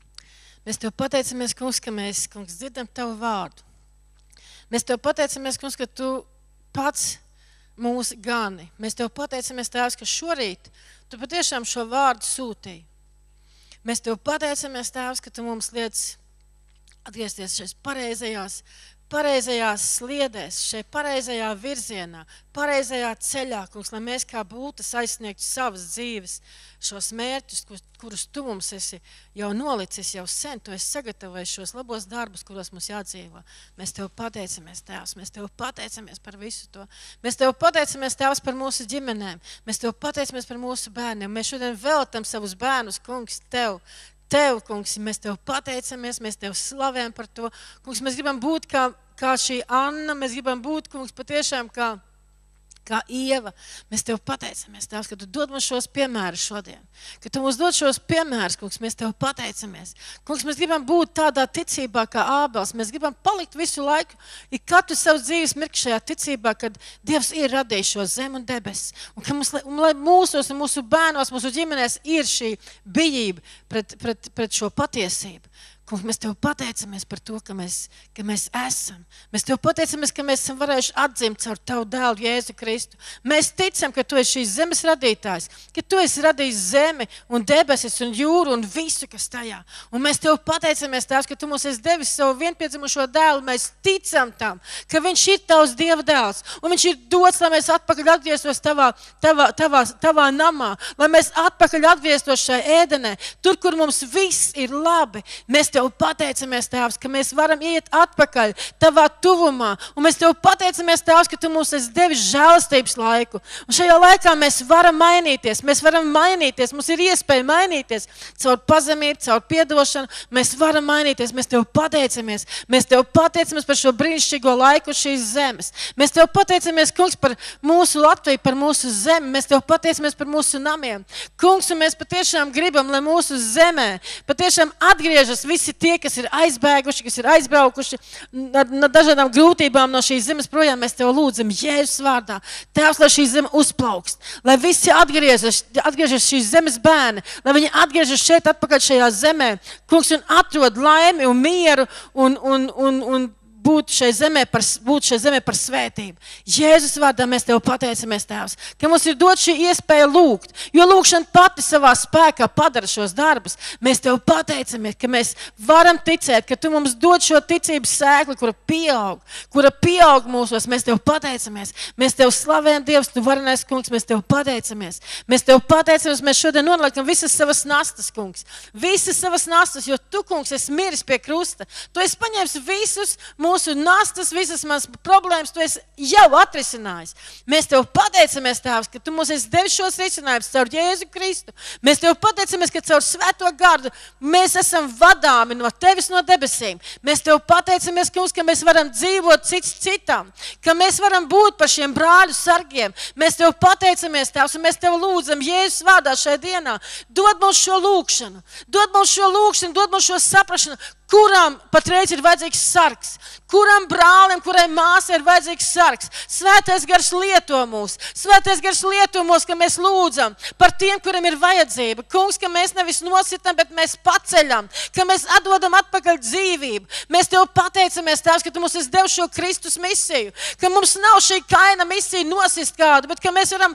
Mēs Tev pateicamies, Kungs, ka mēs, Kungs, dzirdam Tavu vārdu. Mēs Tev pateicamies, Kungs, ka Tu pats mūs gani. Mēs Tev pateicamies, Tēvs, ka šorīt Tu patiešām šo vārdu sūtīji. Mēs Tev pateicamies, Tēvs, ka Tu mums liec atgriezties šeit pareizajās sliedēs, šeit pareizajā virzienā, pareizajā ceļā, Kungs, lai mēs kā būtas aizsniegtu savas dzīves, šos mērķus, kurus Tu mums esi jau nolicis, jau sen, Tu esi sagatavojis šos labos darbus, kuros mums jādzīvo. Mēs Tev pateicamies, Tēvs, mēs Tev pateicamies par visu to. Mēs Tev pateicamies, Tēvs, par mūsu ģimenēm. Mēs Tev pateicamies par mūsu bērniem. Mēs šodien veltam savus bērnus, Kungs, Tev, Kungs, mēs Tev pateicamies, mēs Tev slavējam par to. Kungs, mēs gribam būt kā šī Anna, mēs gribam būt, Kungs, patiešām kā Ieva. Mēs Tev pateicamies, Tēvs, ka Tu dod mums šos piemērus šodien. Ka Tu mums dod šos piemērus, Kungs, mēs Tev pateicamies. Kungs, mēs gribam būt tādā ticībā kā Ābels. Mēs gribam palikt visu laiku, katru savu dzīves mirkli šajā ticībā, kad Dievs ir radījis šo zemi un debesis. Un lai mūsos un mūsu bērnos, mūsu ģimenēs ir šī bijība pret šo patiesību. Kungs, mēs Tev pateicamies par to, ka mēs esam. Mēs Tev pateicamies, ka mēs esam varējuši atdzimt caur Tavu dēlu Jēzu Kristu. Mēs ticam, ka Tu esi šīs zemes radītājs, ka Tu esi radījis zemi un debesis un jūru un visu, kas tajā. Un mēs Tev pateicamies, Tēvs, ka Tu mums esi devis savu vienpiedzimušo dēlu. Mēs ticam tam, ka viņš ir Tavs Dieva dēls. Un viņš ir dots, lai mēs atpakaļ atgrieztos tavā namā, lai mēs atpakaļ atgrieztos šajā ēdenē, tur, kur mums viss ir labi. Mēs Tev pateicamies, Tēvs, ka mēs varam iet atpakaļ Tavā tuvumā. Un mēs Tev pateicamies, Tēvs, ka Tu mums esi devis žēlastības laiku. Un šajā laikā mēs varam mainīties. Mums ir iespēja mainīties caur pazemību, caur piedošanu. Mēs varam mainīties. Mēs Tev pateicamies. Mēs Tev pateicamies par šo brīnišķīgo laiku šīs zemes. Mēs Tev pateicamies, Kungs, par mūsu Latviju, par mūsu zemi. Mēs Tev pateicamies par mūsu namiem. Kungs, un mēs patiešām gribam, lai mūsu zemē patiešām atgriežas visi tie, kas ir aizbēguši, kas ir aizbraukuši no dažādām grūtībām no šīs zemes projām, mēs Tev lūdzam Jēzus vārdā. Tēvs, lai šī zeme uzplaukst, lai visi atgriežas šīs zemes bērni, lai viņi atgriežas šeit atpakaļ šajā zemē, Kungs, un atrod laimi un mieru un būt šai zemē par svētību. Jēzus vārdā mēs Tev pateicamies, Tēvs, ka mums ir dot šī iespēja lūgt, jo lūgšana pati savā spēkā padara šos darbus. Mēs Tev pateicamies, ka mēs varam ticēt, ka Tu mums dod šo ticības sēkli, kura pieaug mūsos. Mēs Tev pateicamies. Mēs Tev slavējam, Dievs, Tu varenais Kungs, mēs Tev pateicamies. Mēs šodien noliekam visas savas nastas, Kungs. Visas savas nastas, jo Tu, Kungs, esi miris pie krusta. Tu esi paņēmis visus mūsu nastas, visas manas problēmas, Tu esi jau atrisinājis. Mēs Tev pateicamies, Tēvs, ka Tu mums esi devis šos risinājumus caur Jēzu Kristu. Mēs Tev pateicamies, ka caur Svēto Garu mēs esam vadāmi no Tevis no debesīm. Mēs Tev pateicamies, Kungs, ka mēs varam dzīvot cits citam, ka mēs varam būt par šiem brāļu sargiem. Mēs Tev pateicamies, Tēvs, un mēs Tev lūdzam Jēzus vārdā šajā dienā. Dod mums šo lūgšanu, dod mums šo saprašanu, kuram patreiz ir vajadzīgs sargs, kuram brālim, kurai māsai ir vajadzīgs sargs. Svētais gars lieto mūs, Svētais gars lieto mūs, ka mēs lūdzam par tiem, kuriem ir vajadzība. Kungs, ka mēs nevis nositam, bet mēs paceļam, ka mēs atdodam atpakaļ dzīvību. Mēs Tev pateicamies, Tēvs, ka Tu mums esi devis šo Kristus misiju, ka mums nav šī Kaina misija nosist kādu, bet ka mēs varam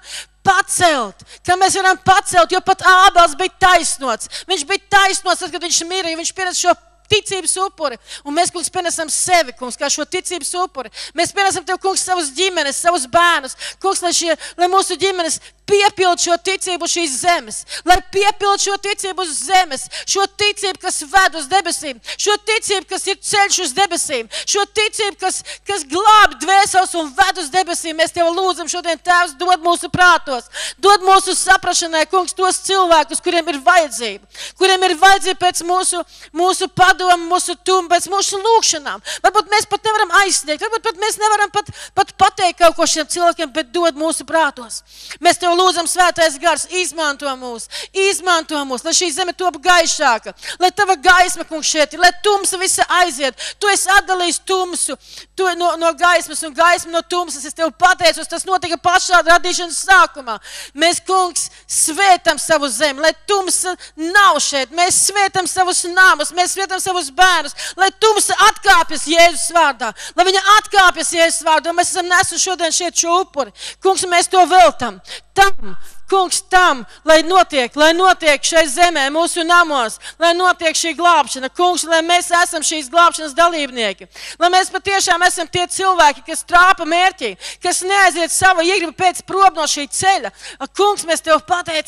pacelt, jo pat Ābels bija taisnots. Viņš bija taisnots, kad viņš mirīja, viņš pieredz šo ticības upuri. Un mēs, Kungs, pienesam sevi, Kungs, kā šo ticības upuri. Mēs pienesam Tev, Kungs, savus ģimenes, savus bērnus. Kungs, lai mūsu ģimenes piepild šo ticību šīs zemes, lai piepild šo ticību uz zemes, šo ticību, kas ved uz debesīm, šo ticību, kas ir ceļš uz debesīm, šo ticību, kas glāb dvēseles un ved uz debesīm. Mēs Tev lūdzam šodien, Tēvs, dod mūsu prātos, dod mūsu saprašanai, Kungs, tos cilvēkus, kuriem ir vajadzība pēc mūsu padomu, mūsu tumu, pēc mūsu lūkšanām. Varbūt mēs pat nevaram aizsniegt, varbūt pat mēs nevaram pat pateikt kaut ko šiem cilvēkiem, bet dod mūsu prātos. Mēs Tev lūdzam, Svētais gars, izmanto mūs, lai šī zeme top gaišāka, lai Tava gaisma, Kungs, šeit ir, lai tumsa visa aiziet. Tu esi atdalījis tumsu no gaismas un gaismu no tumsas. Es Tev pateicos, tas notika pašā radīšanas sākumā. Mēs, Kungs, svētam savu zemi, lai tumsa nav šeit. Mēs svētam savus namus, mēs svētam savus bērnus, lai tumsa atkāpjas Jēzus vārdā, lai viņa atkāpjas Jēzus vārdā. Mēs esam nesuši šodien šeit šo upuri. Kungs, mēs to veltam. Kungs, lai notiek šai zemē, mūsu namos, lai notiek šī glābšana. Kungs, lai mēs esam šīs glābšanas dalībnieki. Lai mēs patiešām esam tie cilvēki, kas trāpa mērķī, kas neaiziet savu iegribu pēc prom no šī ceļa. Kungs, mēs Tev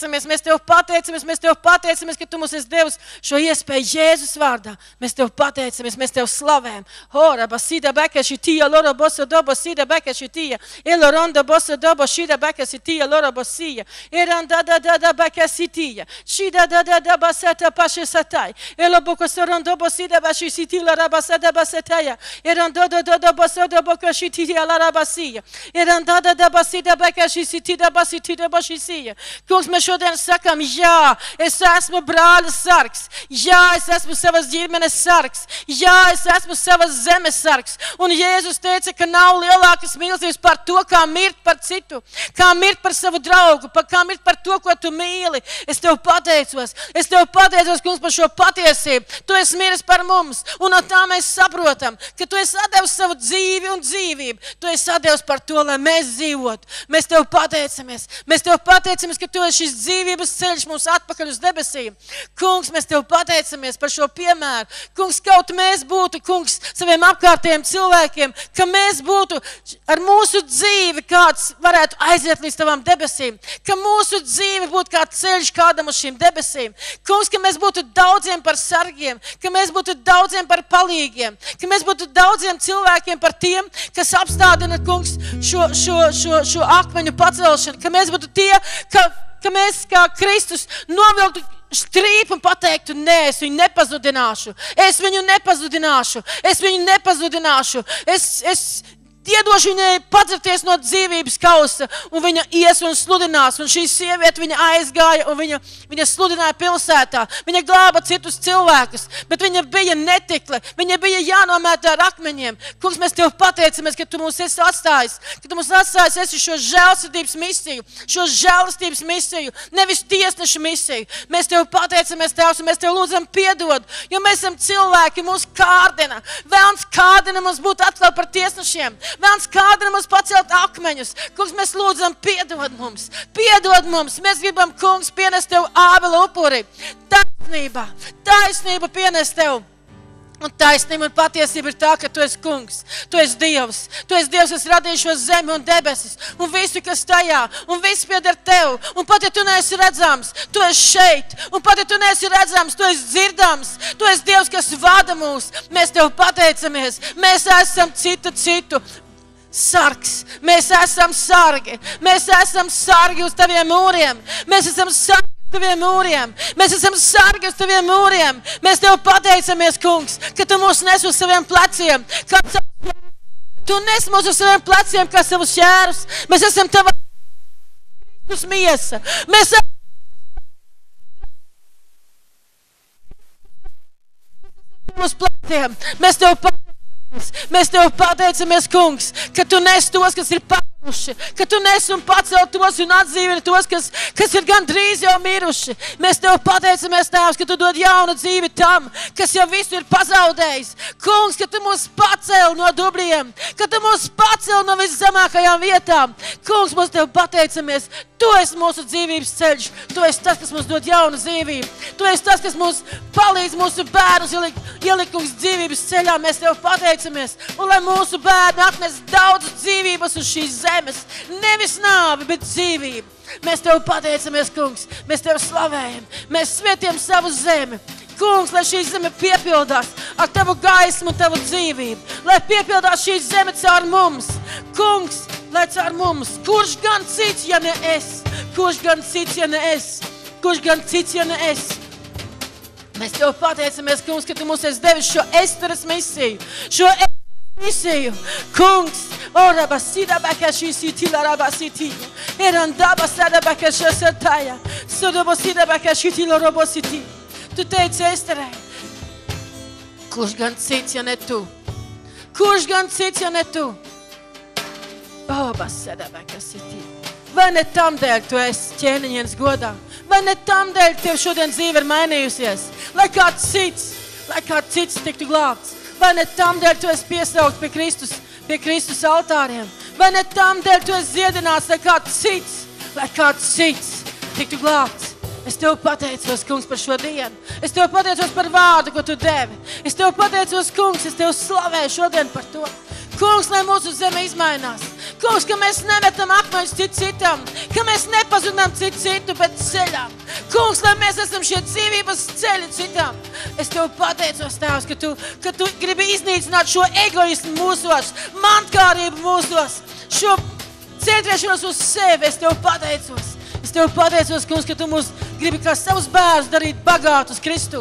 pateicamies, ka Tu mums esi devis šo iespēju Jēzus vārdā. Mēs Tev pateicamies, mēs Tev slavējam. Hora, basida bekaši tia, loro boso dobo, sida bekaši tia, elorondo boso dobo, shida bekaši tia, loro bosija. Eranda da bakasitia. Shida da basata pashe satai. Elo boko sorondo bosida bashi sitila rabasada basataya. Erando do bosodo boko shitila la rabasia. Eranda da basida bakashi sitida basitida bashisia. Kungs, mēs šodien sakam, jā, es esmu brālis sargs. Jā, es esmu savas ģimenes sargs. Jā, es esmu savas zemes sargs. Un Jēzus teica, ka nav lielākas mīlestības par to, kā mirt par citu, kā mirt par savu draugu, kā mirt par to, ko Tu mīli. Es Tev pateicos, Kungs, par šo patiesību. Tu esi miris par mums, un no tā mēs saprotam, ka Tu esi atdevis savu dzīvi un dzīvību. Tu esi atdevis par to, lai mēs dzīvotu. Mēs Tev pateicamies, ka Tu esi šis dzīvības ceļš mums atpakaļ uz debesīm. Kungs, mēs Tev pateicamies par šo piemēru. Kungs, kaut mēs būtu, Kungs, saviem apkārtējiem cilvēkiem, ka mēs būtu ar mūsu dzīvi, kāds varētu aiziet līdz Tavām debesīm, ka mūsu dzīve būtu kā ceļš kādam uz šīm debesīm. Kungs, ka mēs būtu daudziem par sargiem, ka mēs būtu daudziem par palīgiem, ka mēs būtu daudziem cilvēkiem par tiem, kas apstādina, Kungs, šo akmeņu pacelšanu, ka mēs būtu tie, ka mēs kā Kristus novilktu strīpu un pateiktu, nē, es viņu nepazudināšu. Iedošu viņai padzerties no dzīvības kausa, un viņa ies un sludinās, un šī sieviete viņa aizgāja, un viņa sludināja pilsētā. Viņa glāba citus cilvēkus, bet viņa bija netikle, viņa bija jānomētā ar akmeņiem. Kungs, mēs Tev pateicamies, ka Tu mums esi atstājis, esi šo žēlastības misiju, nevis tiesnešu misiju. Mēs Tev pateicamies, Tēvs, un mēs Tev lūdzam piedod, jo mēs esam cilvēki, mūs kārdina. Vēlns kārdina mums būt atkal par tiesnešiem. Vēlns kādra mums pacelt akmeņus. Kungs, mēs lūdzam, piedod mums. Mēs gribam, Kungs, pienest Tev Ābela upuri. Taisnība pienest Tev. Un taisnība un patiesība ir tā, ka Tu esi Kungs, Tu esi Dievs. Tu esi Dievs, kas radīja šo zemi un debesis, un visu, kas tajā, un viss pieder Tev. Un pat, ja Tu neesi redzams, Tu esi šeit. Un pat, ja Tu neesi redzams, Tu esi dzirdams. Tu esi Dievs, kas vada mūs. Mēs Tev pateicamies. Mēs esam citu sargs. Mēs esam sargi. Mēs esam sargi uz Taviem mūriem. Mēs esam sargi uz Taviem mūriem. Mēs esam sargi uz Taviem mūriem. Mēs Tev pateicamies, Kungs, ka Tu mūs nes uz saviem pleciem. Tu nes mūs uz saviem pleciem kā savus šērus. Mēs esam Tava miesa. Mēs esam uz pleciem. Mēs Tev pateicamies, kungs, ka Tu nes tos, kas ir paguruši, ka Tu nes un pacel tos un atdzīvini tos, kas ir gandrīz jau miruši. Mēs Tev pateicamies, Tēvs, ka Tu dod jaunu dzīvi tam, kas jau visu ir pazaudējis. Kungs, ka Tu mūs pacel no dubļiem, ka Tu mūs pacel no viszemākajām vietām. Kungs, mēs Tev pateicamies, Tu esi mūsu dzīvības ceļš, Tu esi tas, kas mums dod jaunu dzīvību, Tu esi tas, kas mums palīdz mūsu bērnus ielikt kungs dzīvības ceļā. Mēs Tev pateicamies, un lai mūsu bērni atnes daudz dzīvības uz šīs zemes, nevis nāvi, bet dzīvību. Mēs Tev pateicamies, kungs, mēs Tev slavējam, mēs svētījam savu zemi. Kungs, lai šī zeme piepildās ar Tavu gaismu un Tavu dzīvību, lai piepildās šī zeme caur mums. Kungs, lai caur mums, kurš gan cits, ja ne es, kurš gan cits, ja ne es, kurš gan cits, ja ne es. Mēs Tev pateicamies, kungs, ka Tu mums esi devis šo Esteres misiju, kungs, orabasida bakashisi larabasiti, erandabasada bakashasataya, sodobosida bakashiti lorobositi. Tu teici Esterei, kurš gan cits, ja ne Tu? Kurš gan cits, ja ne Tu? Obasada bakashiti. Vai ne tam dēļ Tu esi ķēniņienes godā? Vai ne tam dēļ Tev šodien dzīve ir mainījusies? Lai kāds cits tiktu glābts? Vai ne tam dēļ Tu esi piesaukt pie Kristus altāriem? Vai ne tam dēļ Tu esi dziedināts, lai kāds cits tiktu glābts? Es Tev pateicos, kungs, par šo dienu. Es Tev pateicos par vārdu, ko Tu devi. Es Tev pateicos, kungs, es Tev slavēju šodien par to. Kungs, lai mūsu zeme izmainās. Kungs, ka mēs nemetam akmeņus citam, ka mēs nepazudām citu, bet ceļām. Kungs, lai mēs esam šie dzīvības ceļi citam. Es Tev pateicos, Tēvs, ka tu gribi iznīcināt šo egoismu mūsos, mantkārību mūsos, šo centrēšanos uz sevi. Es Tev pateicos. Es Tev pateicos, kungs, ka Tu mūs gribi kā savus bērnus darīt bagātus Kristu.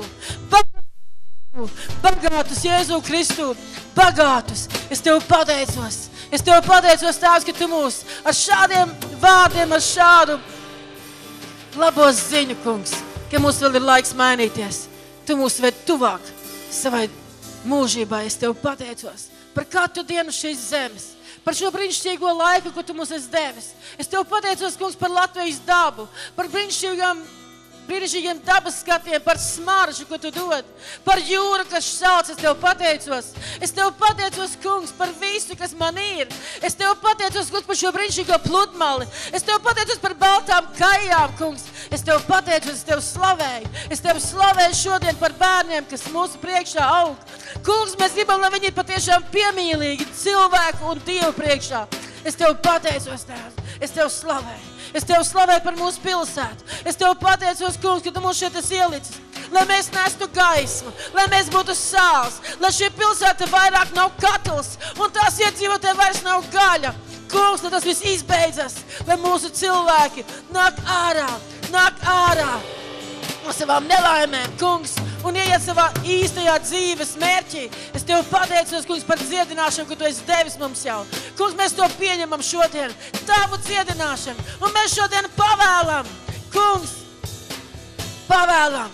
Bagātus Jēzu Kristu. Bagātus. Es Tev pateicos. Es Tev pateicos, Tēvs, ka Tu mūs ar šādiem vārdiem, ar šādu labo ziņu, kungs, ka mums vēl ir laiks mainīties. Tu mūs ved tuvāk savai mūžībai. Es Tev pateicos par katru dienu šīs zemes. Par šo brīnišķīgo laiku, ko Tu mums esi devis. Es Tev pateicos, kungs, par Latvijas dabu, par brīnišķīgiem dabas skatiem, par smaržu, ko Tu dod, par jūru, kas sauc. Es Tev pateicos. Es Tev pateicos, kungs, par visu, kas man ir. Es Tev pateicos, kungs, par šo brīnišķīgo pludmali. Es Tev pateicos par baltām kājām, kungs. Es Tev pateicos, es Tev slavēju. Es Tev slavēju šodien par bērniem, kas mūsu priekšā aug. Kungs, mēs gribam, lai viņi ir patiešām piemīlīgi cilvēku un Dievu priekšā. Es Tev pateicos, Tēvs. Es Tev slavēju. Es Tev slavēju par mūsu pilsētu. Es Tev pateicos, kungs, ka Tu mūs šeit esi ielicis. Lai mēs nestu gaismu, lai mēs būtu sāls, lai šī pilsēta vairāk nav katls un tās iedzīvotāji vairs nav gaļa. Kungs, lai tas viss izbeidzas, lai mūsu cilvēki nāk ārā no savām nelaimēm, kungs, un ieiet savā īstajā dzīves mērķī. Es Tev pateicos, kungs, par dziedināšanu, ko Tu esi devis mums jau. Kungs, mēs to pieņemam šodien, Tavu dziedināšanu, un mēs šodien pavēlam, kungs, pavēlam.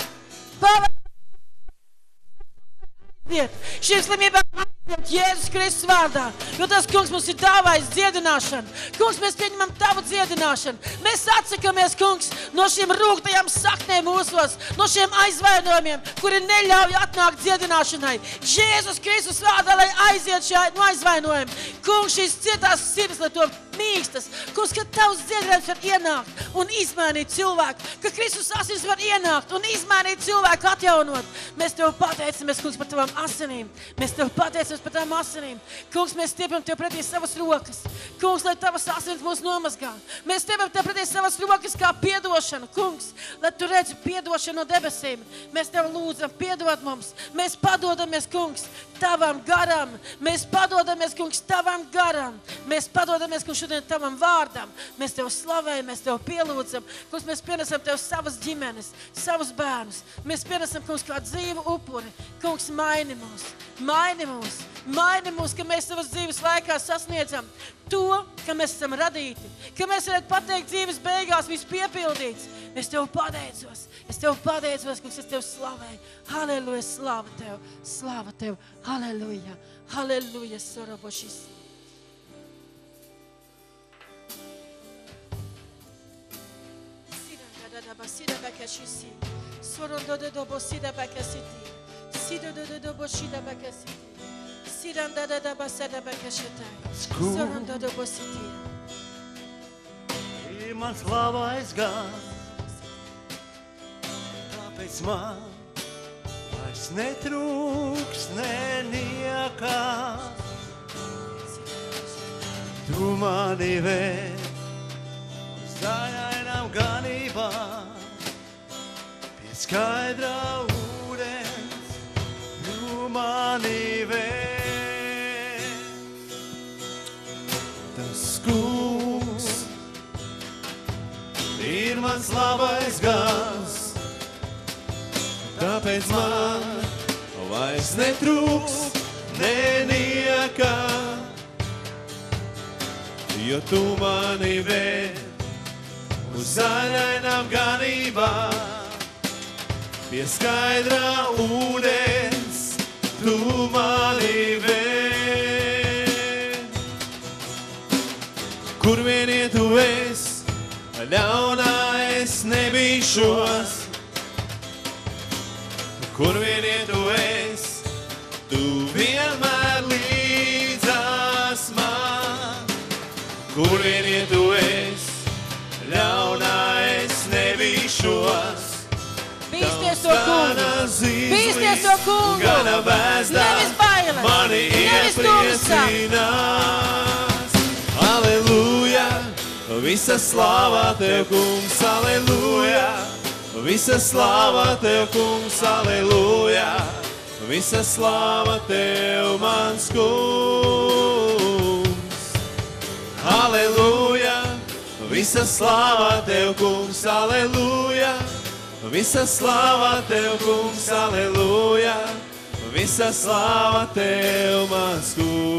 Šīm slimībām aiziet Jēzus Kristus vārdā, jo tas, kungs, mums ir dāvājis dziedināšanu. Kungs, mēs pieņemam Tavu dziedināšanu. Mēs atsakamies, kungs, no šīm rūgtajām saknēm mūsos, no šiem aizvainojumiem, kuri neļauj atnākt dziedināšanai. Jēzus Kristus vārdā, lai aiziet šie no aizvainojumi. Kungs, šīs cietās sirds, lai to mīkstas. Kungs, ka Tavs dziedinājums var ienākt un izmainīt cilvēku, ka Kristus asins var ienākt un izmainīt cilvēku, atjaunot. Mēs Tev pateicamies, kungs, par Tavām asinīm. Mēs Tev pateicamies par Tavām asinīm. Kungs, mēs stiepjam Tev pretī savas rokas. Kungs, lai Tavas asins mūs nomazgā. Mēs stiepjam Tev pretī savas rokas kā piedošana. Kungs, lai Tu redzi piedošanu no debesīm. Mēs Tev lūdzam, piedod mums. Mēs padodamies, kungs, Tavam garam. Mēs padodamies, kungs, Tavam garam. Mēs padodamies, kungs, šodien Tavam vārdam. Mēs Tev slavējam, mēs Tev pielūdzam. Kungs, mēs pienesam Tev savas ģimenes, savus bērnus. Mēs pienesam, kungs, kā dzīvu upuri. Kungs, maini mūs. Maini mūs, ka mēs savas dzīves laikā sasniedzam to, ka mēs esam radīti. Ka mēs varētu pateikt dzīves beigās viss piepildīts. Es Tev pateicos. Es Tev pateicos, kungs, es Tev slavēju. Halleluja, slāva Tev. Slāva Tev. Halleluja. Halleluja, sorobošis. Sida bakashisi. Sorondodo bosida bakasiti. Sida dodo boshida bakasiti. Sida da basada bakashita. Sorondodo bositi. Ir mans labais gars, tāpēc man vairs netrūks neniekā. Tu mani vēd uz zaļainām ganībām, pie skaidrā ūdens. Tu mani vēd. Tas kungs ir mans labais gars, tāpēc man vairs netrūks neniekā. Jo Tu mani vēd uz zaļainām ganībām, pie skaidrā ūdens. Tu mani vēd. Kur vien ietu es, ļaunā es nebīšos. Kur vien ietu es, Tu vienmēr līdzās man. Kur vien ietu es, ļaunā es nebīšos. Bīsties to kungu. Bīsties to kungu. Nevis bailes. Mani Nevis iepriecinās. Aleluja, visa slāvā Tev, kungs, aleluja. Visa slāvā Tev, kungs, aleluja. Visa slāva Tev, mans kungs. Aleluja, visa slāva Tev, kungs, aleluja. Visa slāva Tev, kungs, aleluja. Visa slāva Tev, mans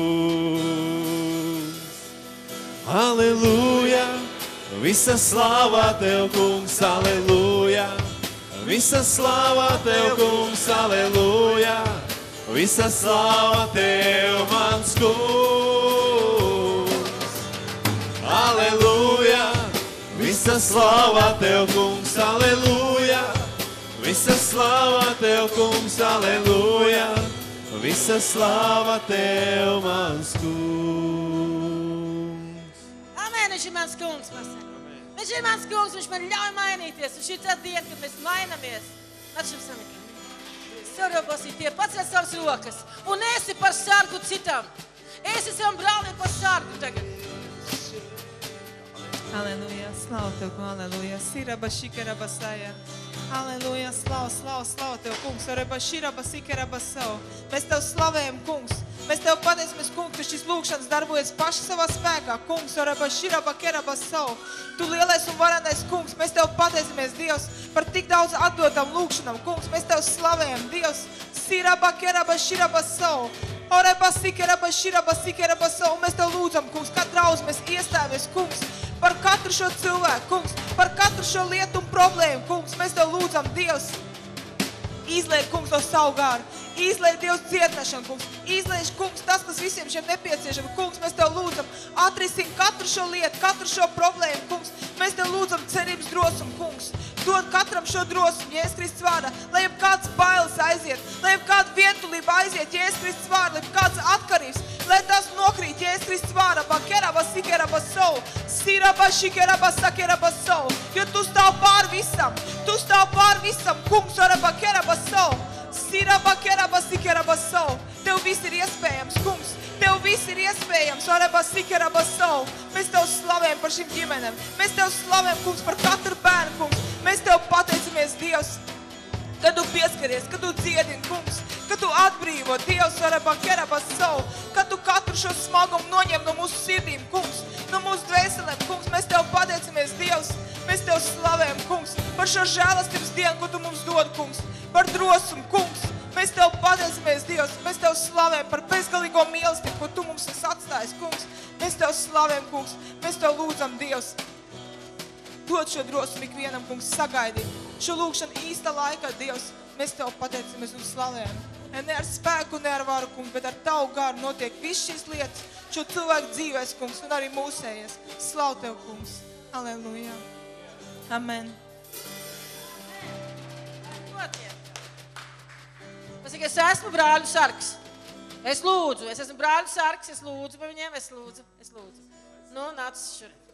kungs. Aleluja, visa slāva Tev, kungs, aleluja. Visa slāva Tev, kungs, aleluja. Visa slāva Tev, mans kungs. Aleluja, visa slāva Tev, kungs, aleluja. Visa slāva Tev, kungs, aleluja. Visa slāva Tev, mans kungs. Amen, viņš ir mans kungs, pasaka. Viņš ir mans kungs, viņš man ļauj mainīties. Un šī ir tā diena, kad mēs mainamies. Atšam samikam. Sorobositie, pacēl savas rokas. Un esi par sargu citam. Esi savam brālim par sargu tagad. Aleluja, slavu Tev, aleluja. Siraba, šikaraba, saja. Aleluja, slavu Tev, kungs. Areba, širaba, sikaraba, savu. Mēs Tev slavējam, kungs. Mēs Tev pateicamies, kungs, ka šis lūkšanas darbojas paši savā spēkā. Kungs, areba, širaba, keraba, savu. Tu lielais un varenais, kungs. Mēs Tev pateicamies, Dievs, par tik daudz atdotam lūkšanam. Kungs, mēs Tev slavējam, Dievs. Siraba, keraba, širaba, savu. Areba, sikaraba, širaba, sikaraba, savu. Mēs Tev lūdzam, kungs, kā draudz mēs iestājamies, kungs. Par katru šo cilvēku, kungs, par katru šo lietu un problēmu, kungs, mēs Tev lūdzam, Dievs, izliek, kungs, no savu gāru, izliek, Dievs, dziedināšanu, kungs, izliek, kungs, tas, kas visiem šiem nepieciešami, kungs, mēs Tev lūdzam, atrisini katru šo lietu, katru šo problēmu, kungs, mēs Tev lūdzam cerības drosmu, kungs, dod katram šo drosmu, Jēzus Kristus vārdā, lai kāds bailes aiziet, lai kāda vientulība aiziet, Jēzus Kristus vārdā, lai kāds atkarības, lai tas nokrīt, Jēzus Kristus vārdā, bakeraba, sikeraba, savu, siraba, šikeraba, sakeraba, savu, jo Tu stāv pār visam, kungs, araba, keraba, savu, siraba, keraba, sikeraba, savu, Tev viss ir iespējams, kungs, Tev viss ir iespējams, araba, sikeraba, savu, mēs Tev slavējam par šim ģimenēm, mēs Tev slavējam, kungs, par katru bērnu, kungs, mēs Tev pateicamies, Dievs, kad Tu pieskaries, kad Tu dziedini, kungs, kad Tu atbrīvo, Dievs, araba, keraba, savu, kad Tu katru šo smagumu noņem no mūsu sirdīm, kungs, no mūsu dvēselēm, kungs, mēs Tev pateicamies, Dievs, mēs Tev slavējam, kungs, par šo žēlastības dienu, ko Tu mums dod, kungs, par drosmu, kungs, mēs Mēs Tev pateicamies, Dievs, mēs Tev slavējam par bezgalīgo mīlestību, ko Tu mums esi atstājis, kungs. Mēs Tev slavējam, kungs. Mēs Tev lūdzam, Dievs. Dod šo drosmi ikvienam, kungs, sagaidīt. Šo lūgšanu īsta laikā, Dievs, mēs Tev pateicamies un slavējam. Ne ar spēku, ne ar varu, kungs, bet ar Tavu garu notiek viss šīs lietas, šo cilvēku dzīvēs, kungs, un arī mūsējies. Slavu Tev, kungs. Halleluja. Amen. Pasaka, es esmu brāļu sargs. Es esmu brāļu sargs, es lūdzu par viņiem, es lūdzu. Nu, nāc šur.